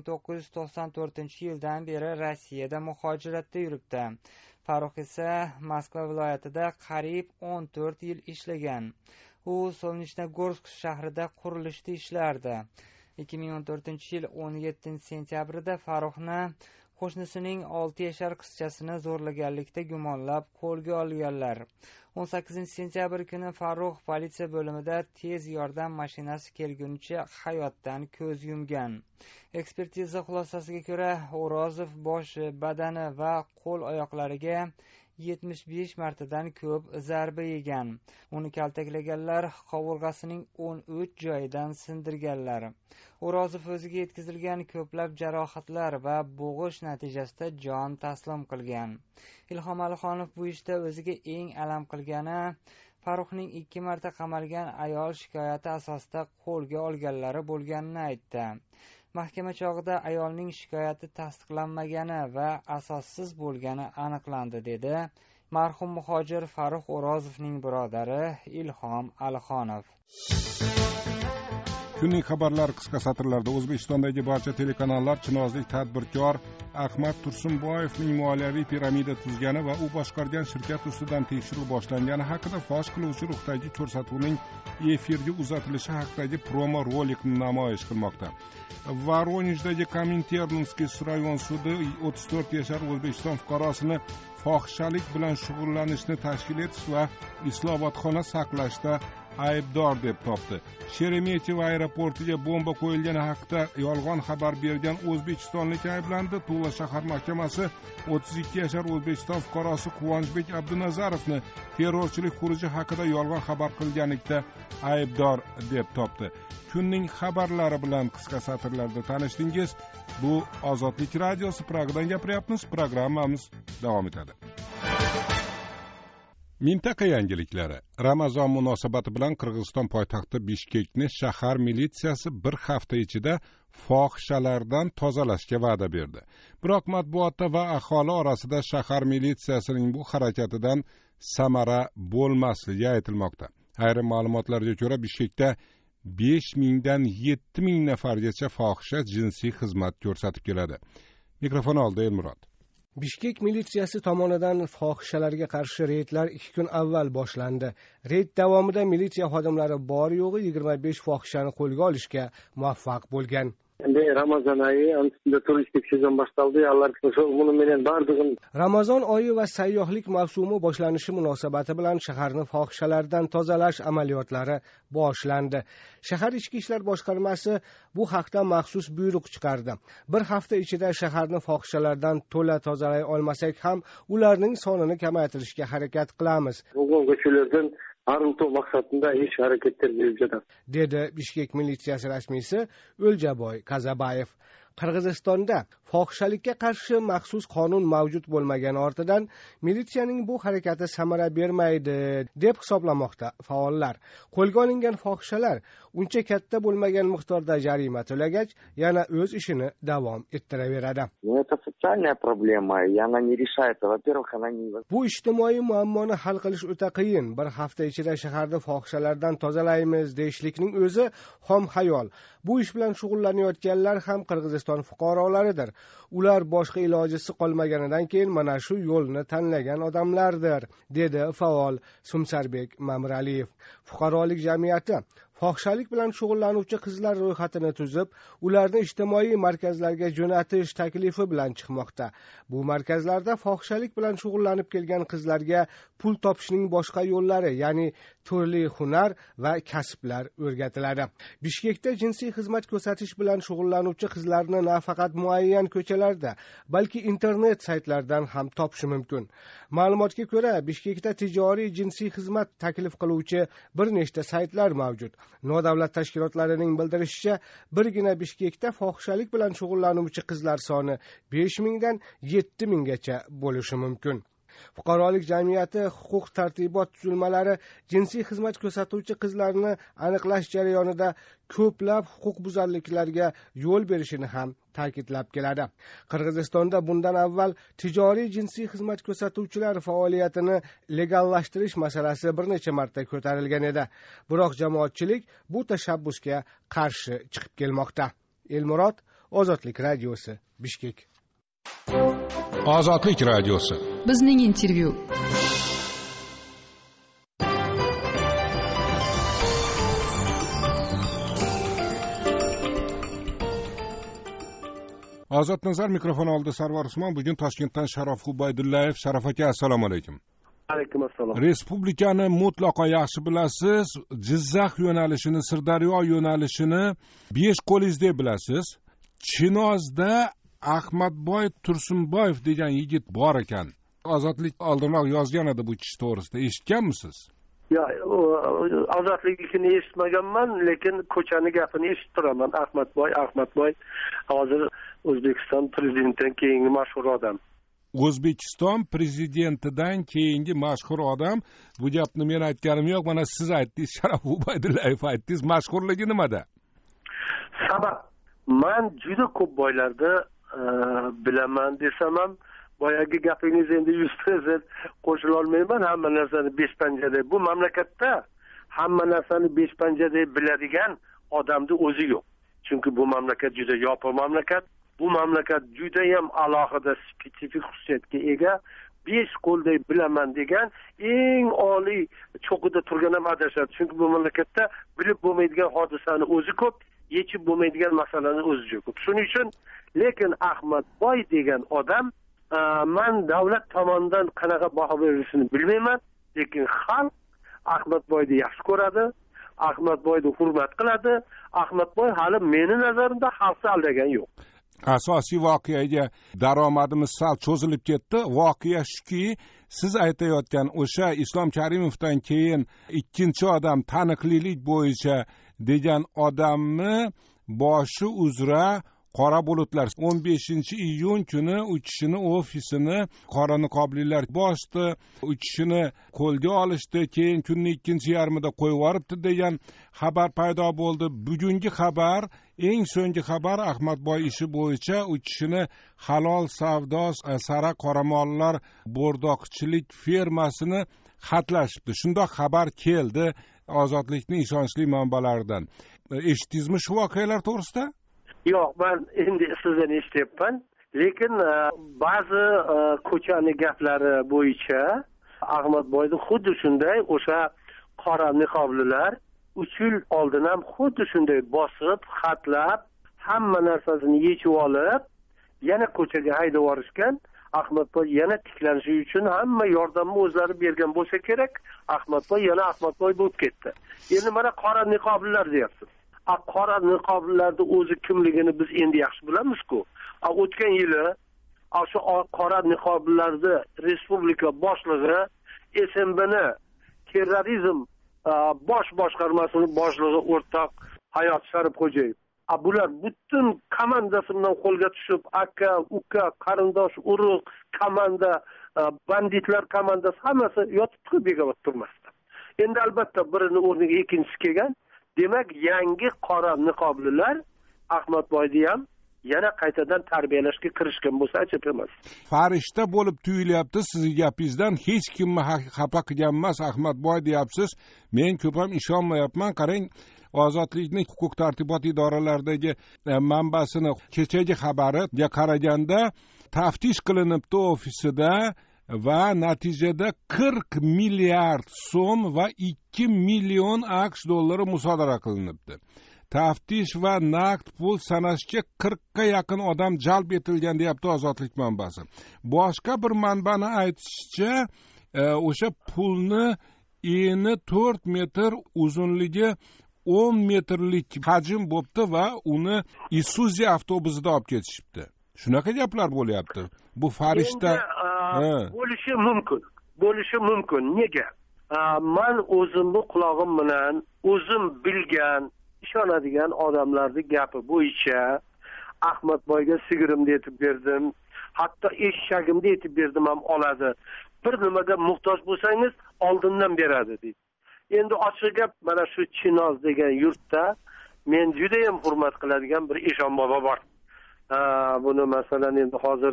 1994-yildan beri Rossiyada muhojiratda yuribdi. Farruh esa Moskva viloyatida qariyb 14 yil ishlagan. U Solnishnogorsk shahrida qurilishda ishlardi. 2014-yil 17-sentyabrida Farruhni qo'shnisining 6 yashar qizchasini zo'rlaganlikda gumonlab qo'lga olganlar. 18-sentyabr kuni Farruh politsiya bo'limida tez yordam mashinasi kelgunicha hayotdan ko'z yumgan. Ekspertiza xulosasiga ko'ra, O'rozov boshi, badani va qo'l-oyoqlariga 75 martadan ko'p zarba yegan. Uni kaltaklaganlar qovurg'asining 13 joyidan sindirganlar. O'rozov o'ziga yetkazilgan ko'plab jarohatlar va bo'g'ish natijasida jon taslim qilgan. Ilhom Alixonov bu ishda o'ziga eng alam qilgani Farruhning 2 marta qamalgan ayol shikoyati asosida qo'lga olganlari bo'lganini aytdi. Mahkama chog'ida ayolning shikoyati tasdiqlanmagani va asossiz bo'lgani aniqlandi, dedi marhum muhojir Farruh O'rozovning birodari Ilhom Alixonov. Kunning xabarlari qisqa satrlarda. O'zbekistondagi barcha telekanallar chinozlik tadbirkor Ahmad Tursunboyevning moliyaviy piramida tuzgani va u boshqargan shirkat ustidan tekshiruv boshlangani haqida fosh qiluvchi ruhdagi ko'rsatuvning efirga uzatilishi haqidagi promo rolikni namoyish qilmoqda. Voronejdagi Kominternskiy rayon sudi 34 yashar O'zbekiston fuqarosini fohishalik bilan shug'ullanishni tashkil etish va islohotxona saqlashda aybdor deb topdi. Sheremetyevo aeroportiga bomba qo'yilgani haqida yolg'on xabar bergan o'zbekistonlik ayblandi. Tula shahar mahkamasi 32 yashar O'zbekiston fuqarosi Quvonchbek Abdunazarovni terrorchilik xuruji haqida yolg'on xabar qilganlikda aybdor deb topdi. Kunning xabarlari bilan qisqa satrlarda tanishdingiz. Bu Ozodlik radiosi Pragadan gapiryapmiz. Programmamiz davom etadi. Mintaqa yangiliklari. Ramazon munosabati bilan Qirg'iziston poytaxti Bishkekni shahar militsiyasi bir hafta ichida fohishalardan tozalashga va'da berdi. Biroq matbuotda va aholi orasida shahar militsiyasining bu harakatidan samara bo'lmasligi aytilmoqda. Ayrim ma'lumotlarga ko'ra Bishkekda 5,000 dan 7,000 nafargacha fohisha jinsiy xizmat ko'rsatib keladi. Mikrofon oldi Elmurod. Bishkek militsiyasi tomonidan fohishalarga qarshi reydlar 2 kun avval boshlandi. Reyd davomida militsiya xodimlari bor yo'g'i 25 fohishani qo'lga olishga muvaffaq bo'lgan. Endi Ramazon oyi, unda turistik sezon boshlandi. Alloh buni menen bardig'im. Ramazon oyi va sayyohlik mavsumi boshlanishi munosabati bilan shaharni fohishalardan tozalash amaliyotlari boshlandi. Shahar ichki ishlar boshqarmasi bu haqda maxsus buyruq chiqardi. Bir hafta ichida shaharni fohishalardan to'la tozalay olmasak ham ularning sonini kamaytirishga harakat qilamiz. Bugun ko'chalardan arıltı maqsadında iş hareketler mevcut. Dedi Bishkek militsiyasi rasmiysi O'ljaboy Qazabayev. Qirg'izistonda fohishalikka qarshi maxsus qonun mavjud bo'lmagani ortidan militsiyaning bu harakati samara bermaydi deb hisoblamoqda faollar. Qo'lga olingan fohishalar uncha katta bo'lmagan miqdorda jarima to'lagach, yana o'z ishini davom ettiraveradi. Это социальная проблема, и она не решается. Во-первых, она не... Bu ijtimoiy muammoni hal qilish o'ta qiyin. Bir hafta ichida shaharni fohishalardan tozalaymiz deyishlikning o'zi xom xayol. Bu ish bilan shug'ullanayotganlar ham Qirg'iziston fuqarolaridir. Ular boshqa ilojisi qolmaganidan keyin mana shu yo'lni tanlagan odamlardir, dedi faol Sumsarbek Mamraliyev. Fuqarolik jamiyati fohishalik bilan shug'ullanuvchi qizlar ro'yxatini tuzib, ularni ijtimoiy markazlarga jo'natish taklifi bilan chiqmoqda. Bu markazlarda fohishalik bilan shug'ullanib kelgan qizlarga pul topishning boshqa yo'llari, ya'ni turli hunar va kasblar o'rgatiladi. Bishkekda jinsiy xizmat ko'rsatish bilan shug'ullanuvchi qizlarni nafaqat muayyan ko'chalarda, balki internet saytlardan ham topish mumkin. Ma'lumotga ko'ra, Bishkekda tijoriy jinsiy xizmat taklif qiluvchi bir nechta saytlar mavjud. Nodavlat tashkilotlarining bildirishicha, birgina Bishkekda fohishalik bilan shug'ullanuvchi qizlar soni 5,000 dan 7,000 gacha bo'lishi mumkin. Fuqarolik jamiyati huquq tartibot tuzilmalari jinsiy xizmat ko'rsatuvchi qizlarni aniqlash jarayonida ko'plab huquqbuzarliklarga yo'l berishini ham ta'kidlab keladi. Qirg'izistonda bundan avval tijoriy jinsiy xizmat ko'rsatuvchilar faoliyatini legallashtirish masalasi bir necha marta ko'tarilgan edi. Biroq jamoatchilik bu tashabbusga qarshi chiqib kelmoqda. Elmurod, Ozodlik radiosi, Bishkek. Ozodlik radiosi. Bizning intervyu. Ozod Nazar mikrofon oldi. Sarvar Usmon. Bugun Toshkentdan Sharof Ubaydullayev. Sharof aka, assalomu alaykum. Alaykum assalom. Respublikani mutlaqo yaxshi bilasiz. Jizzax yo'nalishini, Sirdaryo yo'nalishini 5 qo'lingizdek bilasiz. Chinozda Ahmadboy Tursunboyev degan yigit bor ekan. Ozodlik oldinroq yozgan edi bu kishi to'g'risida. Eshitganmisiz? Yo'q, ozodlikni eshitmaganman, lekin ko'chani gapini eshitib turaman. Ahmadboy hozir O'zbekiston prezidentidan keyingi mashhur odam. O'zbekiston prezidentidan keyingi mashhur odam. Bu gapni men aytganim yo'q, mana siz aytdingiz, Sharof Ubaydullayev aytdingiz. Mashhurligi nimada? Sabab, men juda ko'p boylarda bilaman desam ham, boyagi gapingiz endi 100% qo'shila olmayman. Hamma narsani besh panjada. Bu mamlakatda hamma narsani besh panjada biladigan odamni o'zi yo'q. Chunki bu mamlakat juda yopiq mamlakat. Bu mamlakat judayam alohida spetsifik xususiyatga ega. 5 qo'lday bilaman degan eng oliy cho'qida turgan ham adashadi. Chunki bu mamlakatda bilib bo'lmaydigan hodisani o'zi ko'p, yechib bo'lmaydigan masalani o'zi juda ko'p. Shuning uchun lekin Ahmadboy degan odam men davlat tomonidan qanaqa baho berilishini bilmayman, lekin xalq Ahmadboyni yaxshi ko'radi, Ahmadboyni hurmat qiladi. Ahmadboy hali meni nazarimda xalqni aldagan yo'q. Asosiy voqeaga daromadimiz sal cho'zilib ketdi. Voqea shuki, siz aytayotgan o'sha Islom Karimovdan keyin ikkinchi odam taniqlilik bo'yicha degan odamni boshi uzra qora bulutlar 15-iyun kuni u kishini ofisini qora niqoblilar bosdi, u kishini qo'lga olishdi, keyin kunning ikkinchi yarmida qo'yib yuboribdi degan xabar paydo bo'ldi. Bugungi xabar, eng so'nggi xabar Ahmadboy ishi bo'yicha u kishini halol savdo sara qoramollar bo'rdoqchilik fermasini xatlashibdi. Shundoq xabar keldi Ozodlikning ishonchli manbalaridan. Eshitdingizmi shu voqealar to'g'risida? Yo'q, men endi sizdan eshityapman. Lekin ba'zi ko'chani gaplari bo'yicha Ahmadboyni xuddi shunday o'sha qora niqoblilar 3 yil oldin ham xuddi shunday bosib, xatlab, hamma narsasini yechib olib, yana ko'chaga haydab yuborishgan. Ahmadboy yana tiklanishi uchun hamma yordamni o'zlari bergan bo'lsa kerak, Ahmadboy yana Ahmadboy bo'lib ketdi. Endi mana qora niqoblilar deyapsiz. Qora niqoblilarni o'zi kimligini biz endi yaxshi bilamiz-ku. O'tgan yili shu qora niqoblilarni respublika boshlig'i SMBni terrorizm bosh boshqarmasining boshlig'i o'rtoq Hayot Sharifxo'jayev. Bular butun komandasi bilan qo'lga tushib, aka, uka, qarindosh, urug', komanda, banditlar komandasi hammasi yotibdi bekor turmasdan. Endi albatta birini o'rniga ikkinchisi kelgan. Demak, yangi qora niqoblilar Ahmadboyni ham yana qaytadan tarbiyalashga kirishgan bo'lsa ajab emas. Farishta bo'lib tuyulyapti sizning gapingizdan. Hech kimni xafa qilgan emas Ahmadboy deyapsiz. Men ko'p ham ishonmayapman. Qarang, Ozodlikning huquq tartibot idoralaridagi manbasini kechagi xabariga qaraganda taftish qilinibdi ofisida va natijada 40 milliard so'm va 2 million AQSh dollari musodara qilinibdi. Taftish va naqd pul sanashga 40 ga yaqin odam jalb etilgan deyapti Ozodlik manbasi. Boshqa bir manbani aytishicha, o'sha pulni eni 4 metr, uzunligi 10 metrlik hajm bo'pti va uni Isuzu avtobusida olib ketishibdi. Shunaqa gaplar bo'lyapti. Bu farishta bo'lishi mumkin. Bo'lishi mumkin. Nega? Men o'zimni quloqim bilan o'zim bilgan, ishonadigan odamlarning gapi bo'yicha Ahmadboyga sigirimni aytib berdim. Hatto eshagimni aytib berdim ham oladi. Bir nimaga muhtoj bo'lsangiz, oldindan beradi deydi. Endi ochiq gap, mana shu Chinoz degan yurtda men juda ham hurmat qiladigan bir eshon bobo bor. Buni masalan endi hozir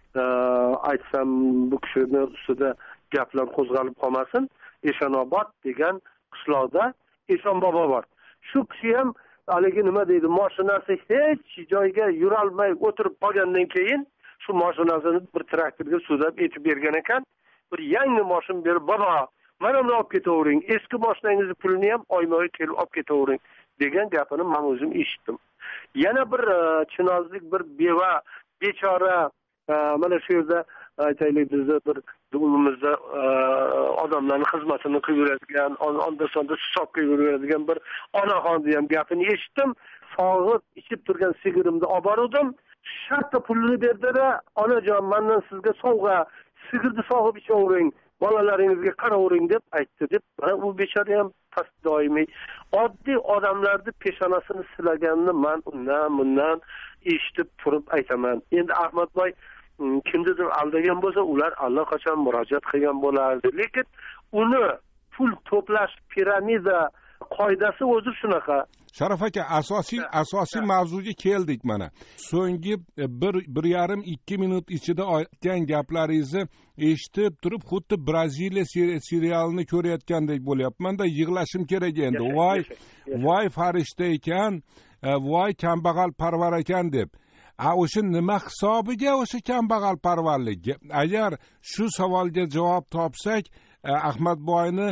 aytsam bu kishini ustida gaplar qo'zg'alib qolmasin. Eshonobod degan qishloqda eshon bobo bor. Shu kishi ham haligi nima deydi, mashinasi hech joyga yura olmay o'tirib qolgandan keyin shu mashinasini bir traktorga sudab etib bergan ekan. Bir yangi mashina berib, "Baba, mana buni olib ketavering. Eski mashinangizni pulini ham oyma-oy kelib olib ketavering" degan gapini men o'zim eshitdim. Yana bir chinozlik bir beva, bechora, mana shu yerda aytaylik, bizda bir umumimizda odamlarning xizmatini qilib yuradigan, onda-sonda hisob qilib yuradigan bir onaxonni ham gapini eshitdim. Sog'ib ichib turgan sigirimni olib bordim. Shartta pulini berdi-da, "Onajon, mendan sizga sovg'a, sigirni sog'ib ichavering, bolalaringizga qaravering" deb aytdi deb. Mana u bechora ham doimiy oddiy odamlarni peshonasini silaganini men undan eshitib turib aytaman. Endi Ahmadboy kimnidir aldagan bo'lsa, ular allaqachon murojaat qilgan bo'lardi. Lekin uni pul to'plash piramida qoidasi o'zi shunaqa. Sharof aka, asosiy mavzuga keldik. Mana so'nggi 1,5-2 minut ichida aytgan gaplaringizni eshitib turib xuddi Braziliya serialini ko'rayotgandek bo'lyapman-da, yig'lashim kerak endi. Voy farishta ekan, voy kambag'al parvar ekan deb. O'sha nima hisobiga o'sha kambag'al parvarlik? Agar shu savolga javob topsak, Ahmadboyni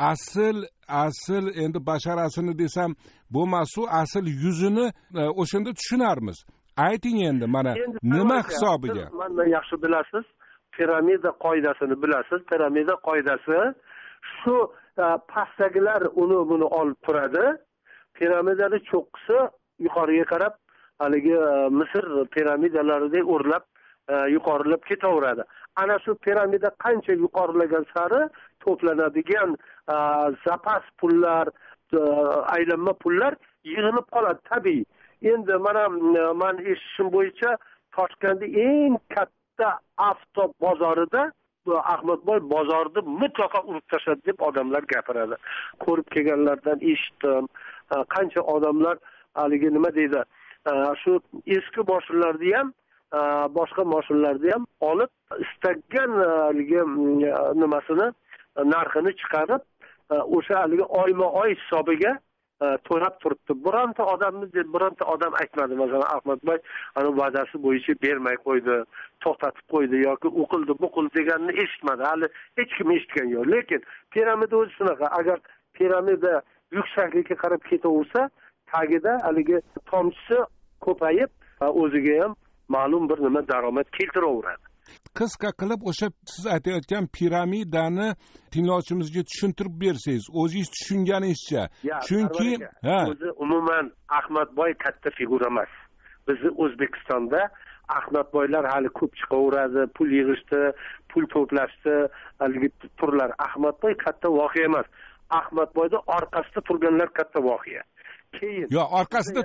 asl endi basharasini desam bo'lmasu, asl yuzini o'shanda tushunarmiz. Ayting endi, mana nima hisobiga? Mana yaxshi bilasiz, piramida qoidasini bilasiz. Piramida qoidasi shu pastdagilar uni buni olib turadi. Piramidani cho'qqisi yuqoriga qarab haligi Misr piramidalaridek o'rlab yuqorilab ketaveradi. Ana shu piramida qancha yuqorilagan sari to'planadigan zapas pullar, aylanma pullar yig'ilib qoladi tabiiy. Endi men eshitishim bo'yicha Toshkentda eng katta avto bozorida Ahmadboy bozorni mutlaqo urib tashladi deb odamlar gapiradi. Ko'rib kelganlardan eshitdim. Qancha odamlar haligi nima deydi? Shu eski mashinalarni ham boshqa mashinalarni ham olib istagan haligi nimasini narxini chiqarib o'sha haligi oyma-oy hisobiga to'lab turibdi. Bironta odam aytmadi, masalan Ahmadboy ana va'dasi bo'yicha bermay qo'ydi, to'xtatib qo'ydi yoki o'qildi, buqildi deganini eshitmadi. Hali hech kim eshitgan yo'q. Lekin piramida o'zi shunaqa. Agar piramida yuksaklikka qarab ketaversa, tagida haligi tomchisi ko'payib, o'ziga ham ma'lum bir nima daromad keltiraveradi. Qisqa qilib o'sha siz aytayotgan piramidani tinglovchimizga tushuntirib bersangiz, o'zingiz tushunganingizcha. Chunki o'zi umuman Ahmadboy katta figura emas. Bizni O'zbekistonda Ahmadboylar hali ko'p chiqaveradi, pul yig'ishdi, pul to'plashdi, haligi turlar. Ahmadboy katta voqea emas. Ahmadboyning orqasida turganlar katta voqea. Keyin orqasiga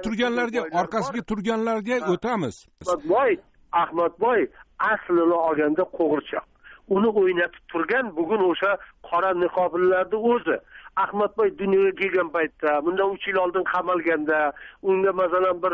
turganlarga o'tamiz. Ahmadboy aslini olganda qo'g'irchoq. Uni o'ynatib turgan bugun o'sha qora niqoblilarning o'zi. Ahmadboy dunyoga kelgan paytda, bundan 3 yil oldin qamalganda, unga masalan bir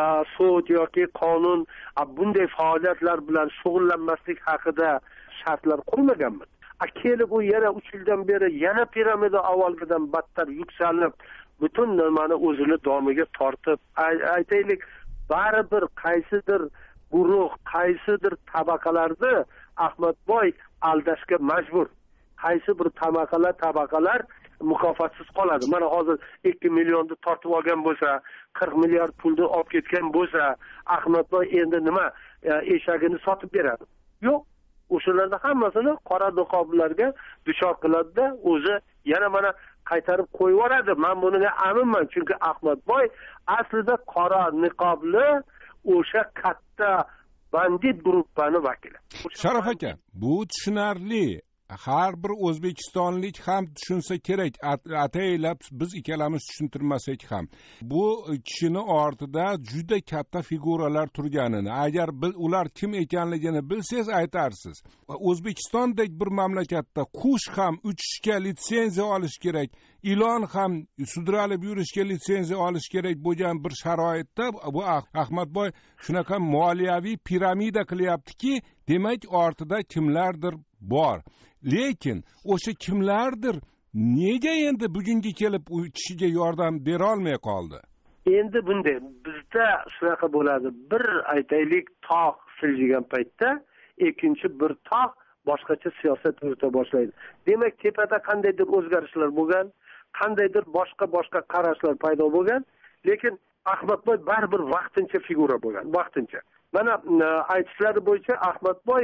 sud yoki qonun bunday faoliyatlar bilan shug'ullanmaslik haqida shartlar qo'ymaganmi? Kelib u yana 3 yildan beri yana piramida avvalgidan battar yuksalib, butun nimani o'zini domiga tortib, aytaylik, baribir qaysidir guruh, qaysidir tabaqalarni Ahmadboy aldashga majbur. Qaysi bir tabaqalar mukofotsiz qoladi. Mana hozir 2 millionni tortib olgan bo'lsa, 40 milliard pulni olib ketgan bo'lsa, Ahmadboy endi nima, eshagini sotib beradi? Yo'q. O'shalarni hammasini qora niqoblarga duchor qiladi-da, o'zi yana mana qaytarib qo'yib yuboradi. Men bunga aminman, chunki Ahmadboy aslida qora niqobli o'sha katta bandit guruhning vakili. Sharof aka, bu tushunarli. Har bir o'zbekistonlik ham tushunsa kerak, ataylab biz ikkalamiz tushuntirmasak ham. Bu kishini ortida juda katta figuralar turganini, agar ular kim ekanligini bilsangiz aytarsiz. O'zbekistondek bir mamlakatda qush ham uchishga litsenziya olish kerak, ilon ham sudralib yurishga litsenziya olish kerak bo'lgan bir sharoitda bu Ahmadboy shunaqa moliyaviy piramida qilyaptiki, demak ortida kimlardir bor. Lekin o'sha kimlardir nega endi bugunga kelib u kishiga yordam bera olmay qoldi? Endi bunday bizda shunaqa bo'ladi. Bir aytaylik tog' siljigan paytda ikkinchi bir tog' boshqacha siyosat yurita boshlaydi. Demak, tepada qandaydir o'zgarishlar bo'lgan, qandaydir boshqa qarashlar paydo bo'lgan, lekin Ahmadboy baribir vaqtincha figura bo'lgan, vaqtincha. Mana aytishlari bo'yicha Ahmadboy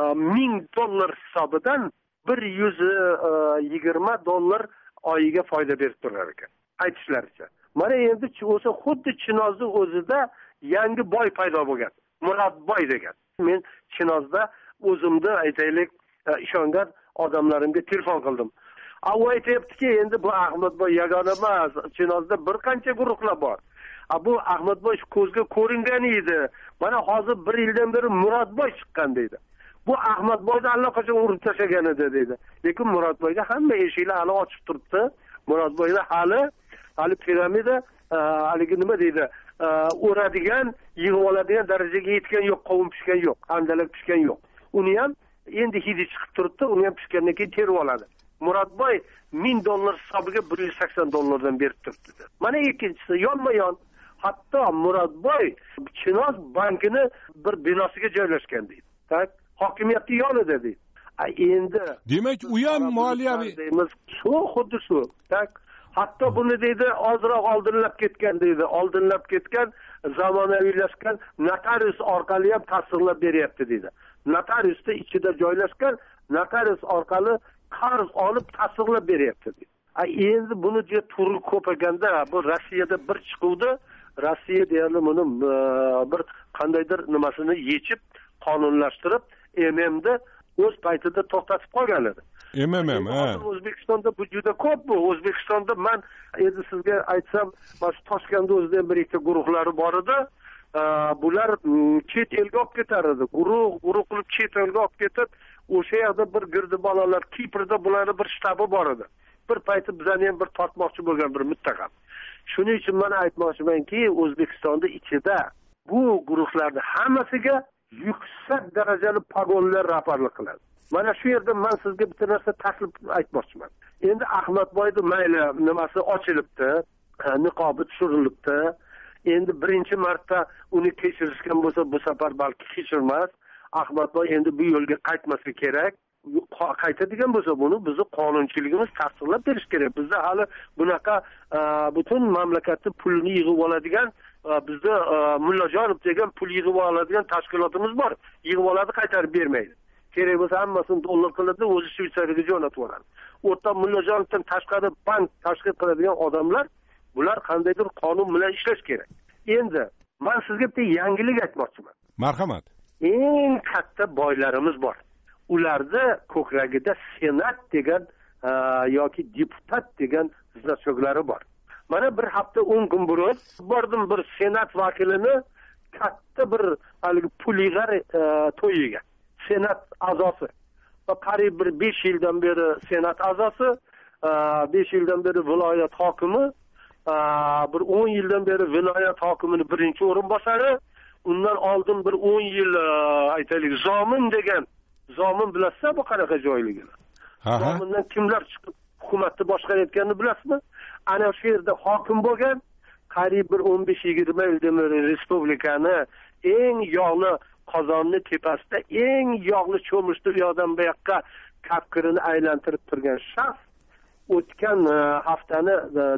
$1000 hisobidan $120 oyiga foyda berib turar ekan. Aytishlaricha. Mana endi o'sha xuddi Chinozning o'zida yangi boy paydo bo'lgan. Murodboy degan. Men Chinozda o'zimni aytaylik ishongan odamlarimga telefon qildim. U aytayaptiki, endi bu Ahmadboy yagona emas, Chinozda bir qancha guruhlar bor. Bu Ahmadboy ko'zga ko'ringan edi. Mana hozir 1 yildan beri Murodboy chiqqan deydi. Bu Ahmadboyni allaqachon urib tashlagan edi deydi. Lekin Murodboyga hamma eshiklar hali ochiq turibdi. Murodboyda hali hali piramida haligi nima deydi o'radigan yig'ib oladigan darajaga yetgan yo'q, qovun pishgan yo'q, andalak pishgan yo'q. Uni ham endi hidi chiqib turibdi, uni ham pishgandan keyin terib oladi. Murodboy $1000 hisobiga $180 berib turibdi. Mana ikkinchisi yonma-yon. Hatto Murodboy Chinoz bankini bir binosiga joylashgan deydi. Tak, hokimiyatni yonida deydi. Endi demak, u ham moliyaviy shu xuddi shu. Tak, hatto buni deydi ozroq oldinlab ketgan deydi. Oldinlab ketgan, zamonaviylashgan notarius orqali ham tasdiqlab beryapti deydi. Notariusda ichida joylashgan, notarius orqali qarz olib tasdiqlab beryapti deydi. Endi buni turi ko'paganda bu Rossiyada bir chiquvdi. Rossiya deyarli buni bir qandaydir nimasini yechib, qonunlashtirib, MMda o'z paytida to'xtatib qolgan edi. MMM, O'zbekistonda bu juda ko'p bu. O'zbekistonda men endi sizga aytsam, mana Toshkentda o'zidan bir ikkita guruhlari bor edi. Bular chet elga olib ketar edi. Guruh qilib chet elga olib ketib, o'sha yerda bir girdi bolalar, Kiprda bularning bir shtabi bor edi. Bir payti bizani ham bir tortmoqchi bo'lgan bir muttaham. Shuning uchun men aytmoqchimanki, O'zbekistonda ichida bu guruhlarning hammasiga yuksak darajali pagonlar rahbarlik qiladi. Mana shu yerda men sizga bitta narsa taklif aytmoqchiman. Endi Ahmadboyning mayli nimasi ochilibdi, niqobi tushirilibdi. Endi birinchi marta uni kechirishgan bo'lsa, bu safar balki kechirmas. Ahmadboy endi bu yo'lga qaytmasa kerak. Qaytadigan bo'lsa buni bizni qonunchiligimiz tasdiqlab berish kerak. Bizda hali bunaqa butun mamlakatning pulini yig'ib oladigan, bizda Mullajonov degan pul yig'ib oladigan tashkilotimiz bor. Yig'ib oladi, qaytarib bermaydi. Kerak bo'lsa hammasini dollar qiladi, o'zi Shveysariyaga jo'natib oladi. O'rta Mullajonovdan tashqari bank tashkil qiladigan odamlar, bular qandaydir qonun bilan ishlash kerak. Endi men sizga bitta yangilik aytmoqchiman. Marhamat. Eng katta boylarimiz bor. Ularda ko'kragida senat degan yoki deputat degan znachoklari bor. Mana bir hafta 10 kun burun bordim bir senat vakilini katta bir pul yig'ar to'yiga. Senat a'zosi. Qariyb bir 5 yildan beri senat a'zosi, 5 yildan beri viloyat hokimi, bir 10 yildan beri viloyat hokimining birinchi o'rinbosari, undan oldin bir 10 yil aytaylik zomin degan. Zomin bilasizmi bu qanaqa joyligini? Zomindan kimlar chiqib hukumatni boshqarayotganini bilasizmi? Ana shu yerda hokim bo'lgan, qariyb bir 15-20 yildan beri respublikani eng yog'li qozonni tepasida eng yog'li cho'mishni u yoqdan bu yoqqa kapkirini aylantirib turgan shaxs o'tgan haftani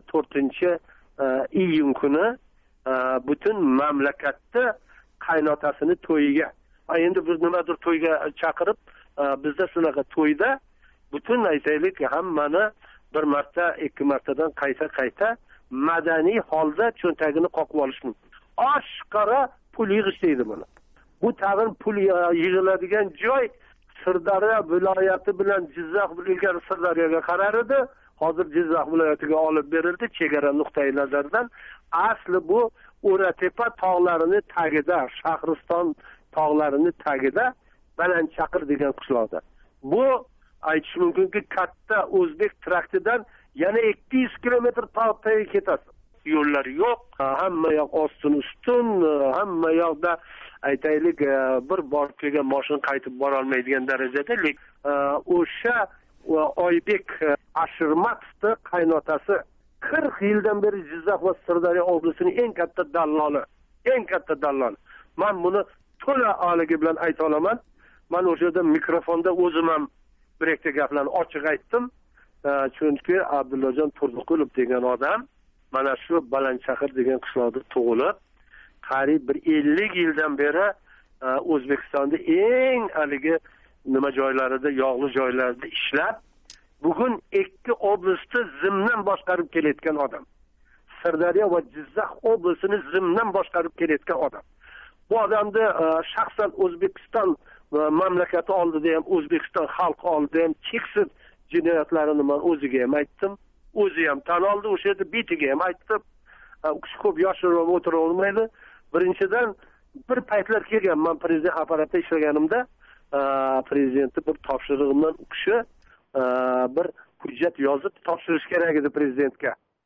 4-iyun kuni butun mamlakatda qaynotasini to'yiga, endi biz nimadir to'yga chaqirib, bizda shunaqa to'yda butun aytaylik hammani bir marta, ikki martadan qayta madaniy holda cho'ntagini qoqib olish mumkin. Oshkora pul yig'ishlaydi buni. Bu tag'in pul yig'iladigan joy Sirdaryo viloyati bilan Jizzax ilgari Sirdaryoga qarar edi. Hozir Jizzax viloyatiga olib berildi chegara nuqtai nazaridan. Asli bu O'ratepa tog'larini tagida, Shahriston tog'larini tagida Balandchaqir degan qishloqda. Bu aytish mumkinki katta o'zbek traktidan yana 200 kilometr tog'ga ketasiz. Yo'llar yo'q, hamma yoq ostin ustun, hamma yoqda aytaylik bir borib kelgan mashina qaytib bora olmaydigan darajada. O'sha Oybek Ashirmatovning qaynotasi 40 yildan beri Jizzax va Sirdaryo oblasining eng katta dalloli. Men buni to'la oligi bilan ayta olaman. Men o'sha yerda mikrofonda o'zim ham bir ikkita gaplarni ochiq aytdim. Chunki Abdullajon Turdiqulov degan odam mana shu Balandchaqir degan qishloqda tug'ilib, qariyb bir 50 yildan beri O'zbekistonda eng haligi nima joylarida, yog'li joylarda ishlab, bugun 2 oblastni zimdan boshqarib kelayotgan odam. Sirdaryo va Jizzax oblastini zimdan boshqarib kelayotgan odam. Bu odamni shaxsan O'zbekiston mamlakati oldida ham, O'zbekiston xalqi oldida ham cheksiz jinoyatlarini men o'ziga ham aytdim. O'zi ham tan oldi, o'sha yerda betiga ham aytdim. U kishi ko'p yoshirib o'tira olmaydi. Birinchidan bir paytlar kelgan, men prezident apparatida ishlaganimda, prezidentning bir topshirig'idan u kishi bir hujjat yozib topshirish kerak edi prezidentga.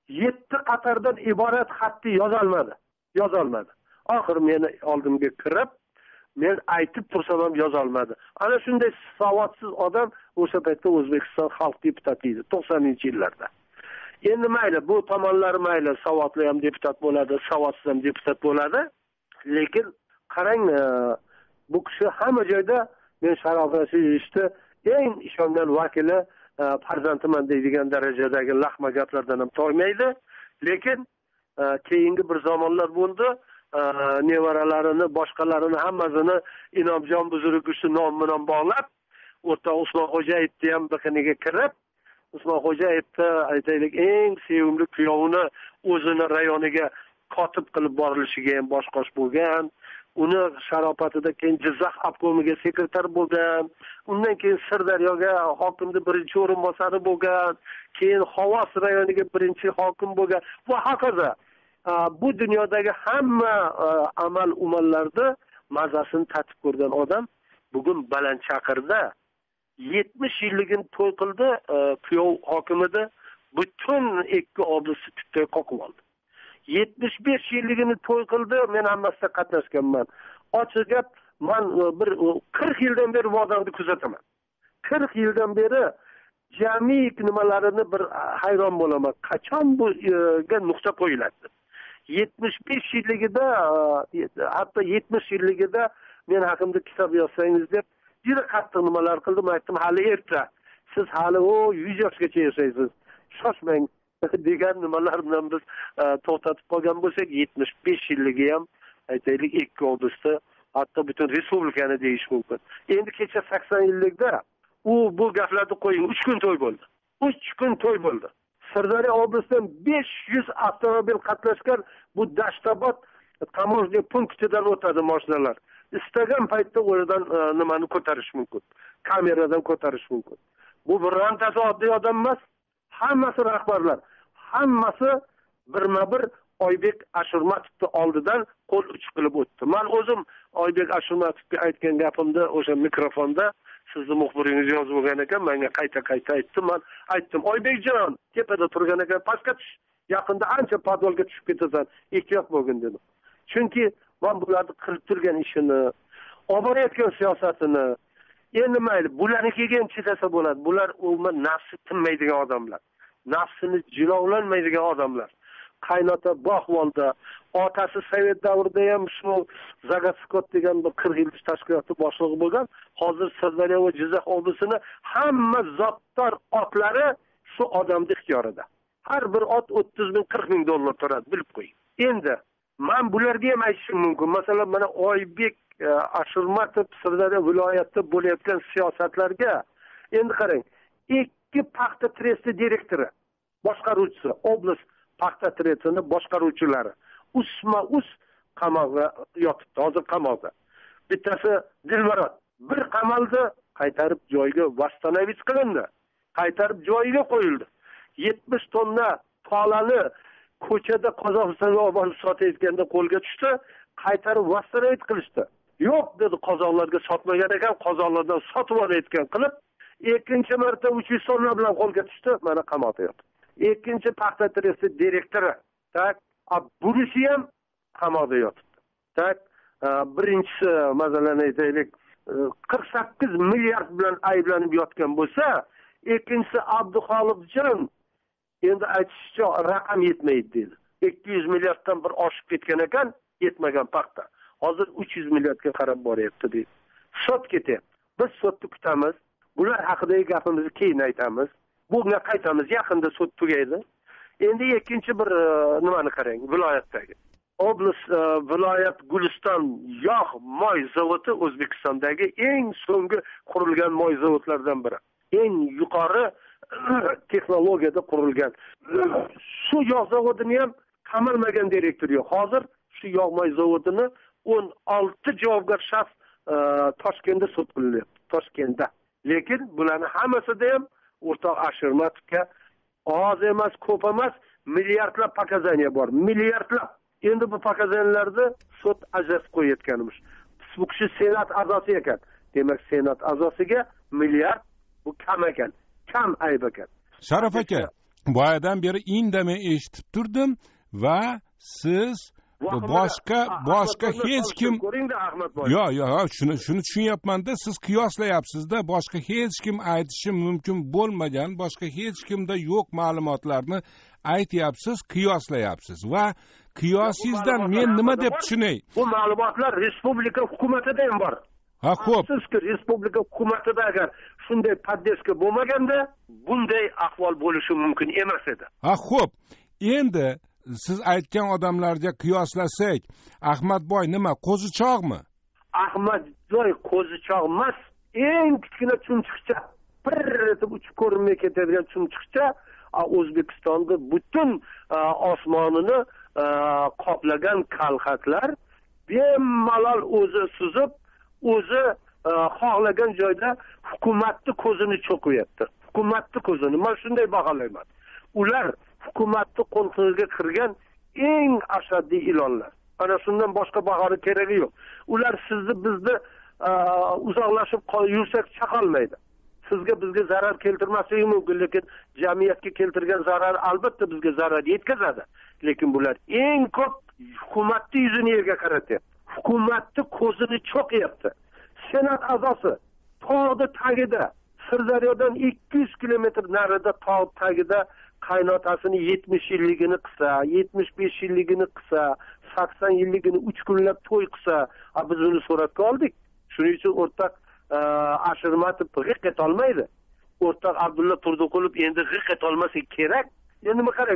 7 qatordan iborat xatni yozolmadi. Oxir meni oldimga kirib, men aytib tursam ham yozolmadi. Ana shunday savodsiz odam o'sha paytda O'zbekiston xalq deputati edi 90-yillarda. Endi mayli, bu tomonlari mayli, savodli ham deputat bo'ladi, savodsiz ham deputat bo'ladi. Lekin qarang, bu kishi hamma joyda men Sharof Rashidovni eng ishongan vakili, farzandiman deydigan darajadagi lahma gaplardan ham toymaydi. Lekin keyingi bir zamonlar bo'ldi, nevaralarini, boshqalarini hammasini Inomjon Buzurgisi nomi bilan bog'lab, o'rtoq Usmon Xo'jayevni ham biqiniga kirib, Usmon Xo'jayevni aytaylik eng sevimli kuyovini o'zini rayoniga kotib qilib borilishiga ham bosh-qosh bo'lgan. Uni sharofatida keyin Jizzax obkomiga sekretar bo'lgan. Undan keyin Sirdaryoga hokimning birinchi o'rinbosari bo'lgan. Keyin Xovos rayoniga birinchi hokim bo'lgan. Va hokazo. Bu dunyodagi hamma amal-umallarda mazasini tatib ko'rgan odam bugun Balandchaqirda 70 yilligini to'y qildi, kuyov hokimida butun ikki oblastni tutday qoqib oldi. 75 yilligini to'y qildi, men hammasida qatnashganman. Ochiq gap, men bir 40 yildan beri vodamni kuzataman. 40 yildan beri jamiyat nimalarini bir hayron bo'laman. Qachon buga nuqta qo'yiladi? 75 yilligida, hatto 70 yilligida men haqimda kitob yozsangiz deb juda qattiq nimalar qildim. Aytdim, hali erta. Siz hali 100 yoshgacha yashaysiz. Shoshmang degan nimalar bilan biz to'xtatib qolgan bo'lsak, 75 yilligi ham aytaylik ikki oblastda, hatto butun respublikani deyish mumkin. Endi kecha 80 yillikda bu gaplarni qo'ying, 3 kun to'y bo'ldi. 3 kun to'y bo'ldi. Sirdaryo oblasidan 500 avtomobil qatnashgan bu Dashtobod tamojniy punktidan o'tadi mashinalar. Istagan paytda o'radan nimani ko'tarish mumkin. Kameradan ko'tarish mumkin. Bu bir rantasi oddiy odam emas. Hammasi rahbarlar. Hammasi birma-bir Oybek Ashurmatovni oldidan qo'l uch qilib o'tdi. Men o'zim Oybek Ashurmatovga aytgan gapimda o'sha mikrofonda sizni muxbiringiz yozib olgan ekan, menga qayta aytdim. Men aytdim, Oybekjon, tepada turgan ekan, pastga tush. Yaqinda ancha podvolga tushib ketasan, ehtiyot bo'lgin dedim. Chunki men bularni qilib turgan ishini, olib borayotgan siyosatini, endi mayli, bularni kelgan chidasa bo'ladi. Bular umuman nafsi tinmaydigan odamlar. Nafsini jilovlanmaydigan odamlar. Qaynota Bog'volda, otasi Sovet davrida ham shu Zagatskot degan bir 40 yillik tashkilotning boshlig'i bo'lgan. Hozir Sirdaryo va Jizzax oblasini hamma zotdor otlari shu odamning ixtiyorida. Har bir ot 30 ming, 40 ming dollar turadi, bilib qo'ying. Endi men bularga ham aytishim mumkin. Masalan, mana Oybek Ashurmatov Sirdaryo viloyatida bo'layotgan siyosatlarga endi qarang. 2 paxta tresti direktori, boshqaruvchisi, oblast paxta trestini boshqaruvchilari usma-us qamoqqa yotibdi, hozir qamoqda. Bittasi Dilbarot bir qamaldi, qaytarib joyiga vastanovich qilindi. Qaytarib joyiga qo'yildi. 70 tonna tolani ko'chada Qozog'istonga olib sotayotganda qo'lga tushdi, qaytarib vastanovich qilishdi. Yo'q dedi, qozoqlarga sotmagan ekan, qozoqlardan sotib olayotgan qilib, ikkinchi marta 300 tonna bilan qo'lga tushdi, mana qamoqda yotibdi. Ikkinchi paxta tresti direktori, tak, bunisi ham qamoqda yotibdi. Tak, birinchisi masalan aytaylik 48 milliard bilan ayblanib yotgan bo'lsa, ikkinchisi Abduxoliqjon endi aytishicha raqam yetmaydi dedi. 200 milliarddan bir oshib ketgan ekan, yetmagan paxta. Hozir 300 milliardga qarab boryapti dedi. Sot ketyapti. Biz sotni kutamiz. Bular haqidagi gapimizni keyin aytamiz. Bunga qaytamiz, yaqinda sud tugaydi. Endi ikkinchi bir nimani qarang, viloyatdagi. Oblast viloyat Guliston yog' moy zavodi O'zbekistondagi eng so'nggi qurilgan moy zavodlaridan biri. Eng yuqori texnologiyada qurilgan. Shu yog' zavodini ham qamalmagan direktor yo'q. Hozir shu yog' moy zavodini 16 javobgar shaxs Toshkentda sud qilinyapti. Toshkentda. Lekin bularning hammasida ham o'rtoq Ashurmatovga oz emas, ko'p emas, milliardlab pokazaniya bor. Milliardlab. Endi bu pokazaniyalarni sud ajratib qo'yayotganimiz. Bu kishi senat a'zosi ekan. Demak, senat a'zosiga milliard bu kam ekan. Kam ayb ekan. Sharof aka, boyadan beri indamay eshitib turdim va siz boshqa hech kim yo'q shuni tushunyapmanda, siz qiyoslayapsizda, boshqa hech kim aytishi mumkin bo'lmagan, boshqa hech kimda yo'q ma'lumotlarni aytyapsiz, qiyoslayapsiz va qiyosingizdan men nima deb tushunay? Bu ma'lumotlar respublika hukumatida ham bor. Ha, xo'p. Sizki respublika hukumatida agar shunday poddeska bo'lmaganda bunday ahvol bo'lishi mumkin emas edi. Ha, xo'p. Endi siz aytgan odamlarga qiyoslasak, Ahmadboy nima, qo'zichoqmi? Ahmadboy qo'zichoq emas, eng kichkina chumchuqcha, bir etib uchib ko'rinmay ketadigan chumchuqcha O'zbekistonda butun osmonini qoplagan kalxatlar bemalol o'zi suzib, o'zi xohlagan joyda hukumatni ko'zini cho'qiyapti. Hukumatni ko'zini, men shunday baholayman. Ular hukumatni qo'ltig'iga kirgan eng ashaddiy ilonlar. Ana shundan boshqa bahori keragi yo'q. Ular sizni bizni uzoqlashib yursak chaqolmaydi. Sizga bizga zarar keltirmasligi mumkin, lekin jamiyatga keltirgan zarar albatta bizga zarar yetkazadi. Lekin bular eng ko'p hukumatni yuzini yerga qaratyapti. Hukumatni ko'zini cho'qiyapti. Senat a'zosi tog'ning tagida, Sirdaryodan 200 kilometr narida tog' tagida qaynotasini 70 yilligini qilsa, 75 yilligini qilsa, 80 yilligini 3 kunlab to'y qilsa, biz uni suratga oldik. Shuning uchun o'rtoq Ashirmatov g'iq etolmaydi. O'rtoq Abdulla Turdiqulov endi g'iq etolmasa kerak. Endi nima qarang,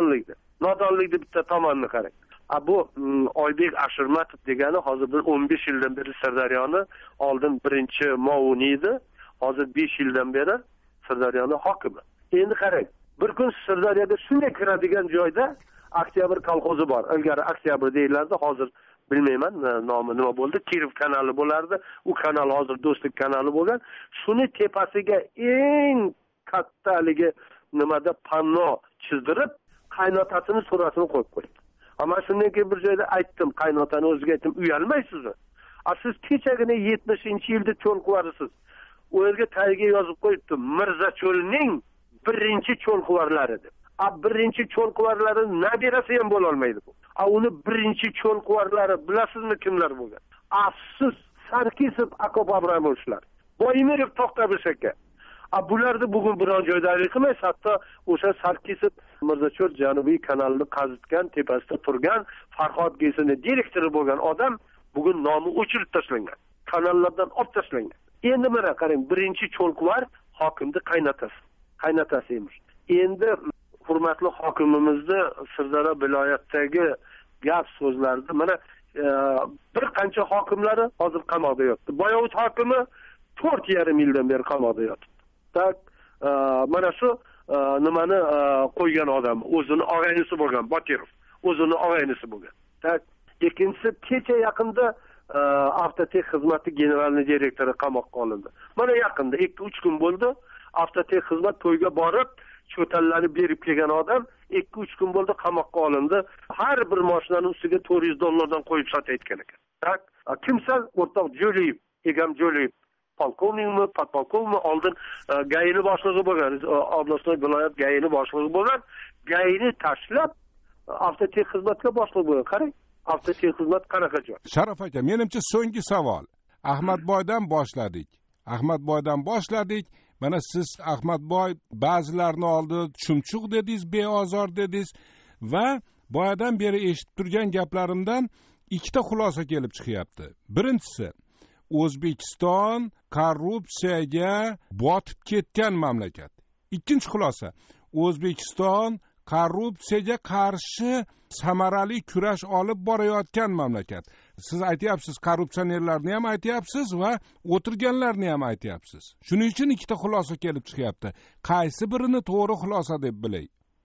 nodonlikni bitta tomonini qarang. Bu Oybek Ashirmatov degani hozir 15 yildan beri Sirdaryoni oldin birinchi muavini edi, hozir 5 yildan beri Sirdaryoni hokimi. Endi qarang, bir kun Sirdaryoga shunday kiradigan joyda Oktyabr kolxozi bor. Ilgari Oktyabr deyilardi, hozir bilmayman nomi nima bo'ldi. Kirov kanali bo'lardi. U kanal hozir Do'stlik kanali bo'lgan. Shuni tepasiga eng kattaligi nimada panno chizdirib, qaynotasini suratini qo'yib qo'ydi. Ammo shundan keyin bir joyda aytdim, qaynotani o'ziga aytdim, uyalmaysizmi? Siz kechagina 70-yilda cho'l qivarsiz. U yerga tagiga yozib qo'yibdi, Mirza cho'lning birinchi cho'l qivarlari deb. Birinchi cho'l qivarlari nabirasi ham bo'la olmaydi bu. Uni birinchi cho'l qivarlari bilasizmi kimlar bo'lgan? Afsus Sarkisov Akop Abramovlar, Boymirov To'xtabek aka. Bularni bugun biron joyda aytmaysiz, hatto o'sha Sarkisov Mirzacho'l Janubiy kanalini qazitgan, tepasida turgan Farhod Gesini direktori bo'lgan odam bugun nomi o'chirib tashlangan. Kanallardan olib tashlangan. Endi mana qarang, birinchi cho'lqivar hokimning qaynotasi emish. Endi hurmatli hokimimizni Sirdaryo viloyatidagi gap so'zlarni mana bir qancha hokimlari hozir qamoqda yotdi. Boyovut hokimi 4,5 yildan beri qamoqda yotibdi. Mana shu nimani qo'ygan odam, o'zini og'aynisi bo'lgan Botirov, o'zini og'aynisi bo'lgan. Ikkinchisi kecha yaqinda Avtotex xizmati generalniy direktori qamoqqa olindi. Mana yaqinda 2-3 kun bo'ldi. Avtotex xizmat to'yga borib, cho'tallarni berib kelgan odam 2-3 kun bo'ldi qamoqqa olindi. Har bir mashinaning ustiga $400 qo'yib sotayotgan ekan. Kimsan? O'rtoq Jo'liyev, Egam Jo'liyev. Polkovnikmi, podpolkovnikmi, oldin gayini boshlig'i bo'lgan, Oblastnoy viloyat gayini boshlig'i bo'lgan, gayini tashlab Avtotex xizmatga boshliq bo'lgan. Qarang, Avtotex xizmat qanaqa joy? Sharaf aka, menimcha so'nggi savol. Ahmadboydan boshladik. Mana siz Ahmadboy ba'zilarni oldi chumchuq dedingiz, beozor dedingiz va boyadan beri eshitib turgan gaplarimdan ikkita xulosa kelib chiqyapti. Birinchisi, O'zbekiston korrupsiyaga botib ketgan mamlakat. Ikkinchi xulosa, O'zbekiston korrupsiyaga qarshi samarali kurash olib borayotgan mamlakat. Siz aytyapsiz, korrupsionerlarni ham aytyapsiz va o'tirganlarni ham aytyapsiz. Shuning uchun ikkita xulosa kelib chiqyapti. Qaysi birini to'g'ri xulosa deb bilay?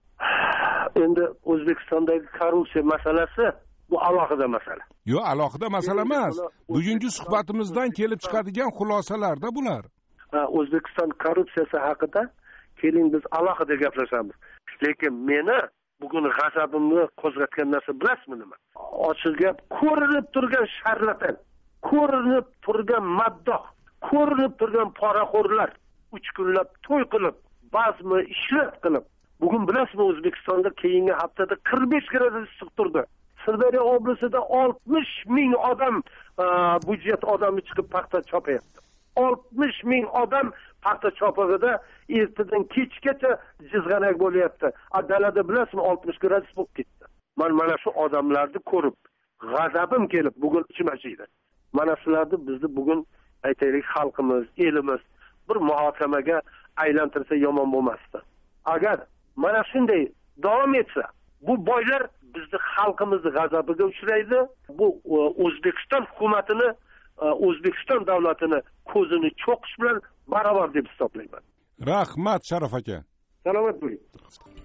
Endi O'zbekistondagi korrupsiya masalasi bu alohida masala. Yo'q, alohida masala emas. Bugungi suhbatimizdan kelib chiqadigan xulosalarda bular. O'zbekiston korrupsiyasi haqida keling biz alohida gaplashamiz. Lekin meni bugun g'azabimni qo'zg'atgan narsa bilasizmi nima? Ochiq gap, ko'rinib turgan sharlatan, ko'rinib turgan maddoh, ko'rinib turgan poraxo'rlar 3 kunlab to'y qilib, bazmi ishlab qilib, bugun bilasizmi O'zbekistonda keyingi haftada 45 gradus issiq turdi. Sirdaryo oblasida 60 ming odam budjet odami chiqib paxta chopayapti. 60 ming odam paxta chopig'ida ertadan kechgacha jizg'anak bo'lyapti. Dalada bilasizmi 60 gradus bo'lib ketdi. Mana shu odamlarni ko'rib g'azabim kelib bugun ichim achiydi. Mana shularni bizni bugun aytaylik xalqimiz, elimiz bir muhokamaga aylantirsa yomon bo'lmasdi. Agar mana shunday davom etsa, bu boylar bizni xalqimizni g'azabiga uchraydi. Bu O'zbekiston hukumatini, O'zbekiston davlatini ko'zini cho'qish bilan barobar deb hisoblayman. Rahmat Sharof aka. Salomat bo'ling.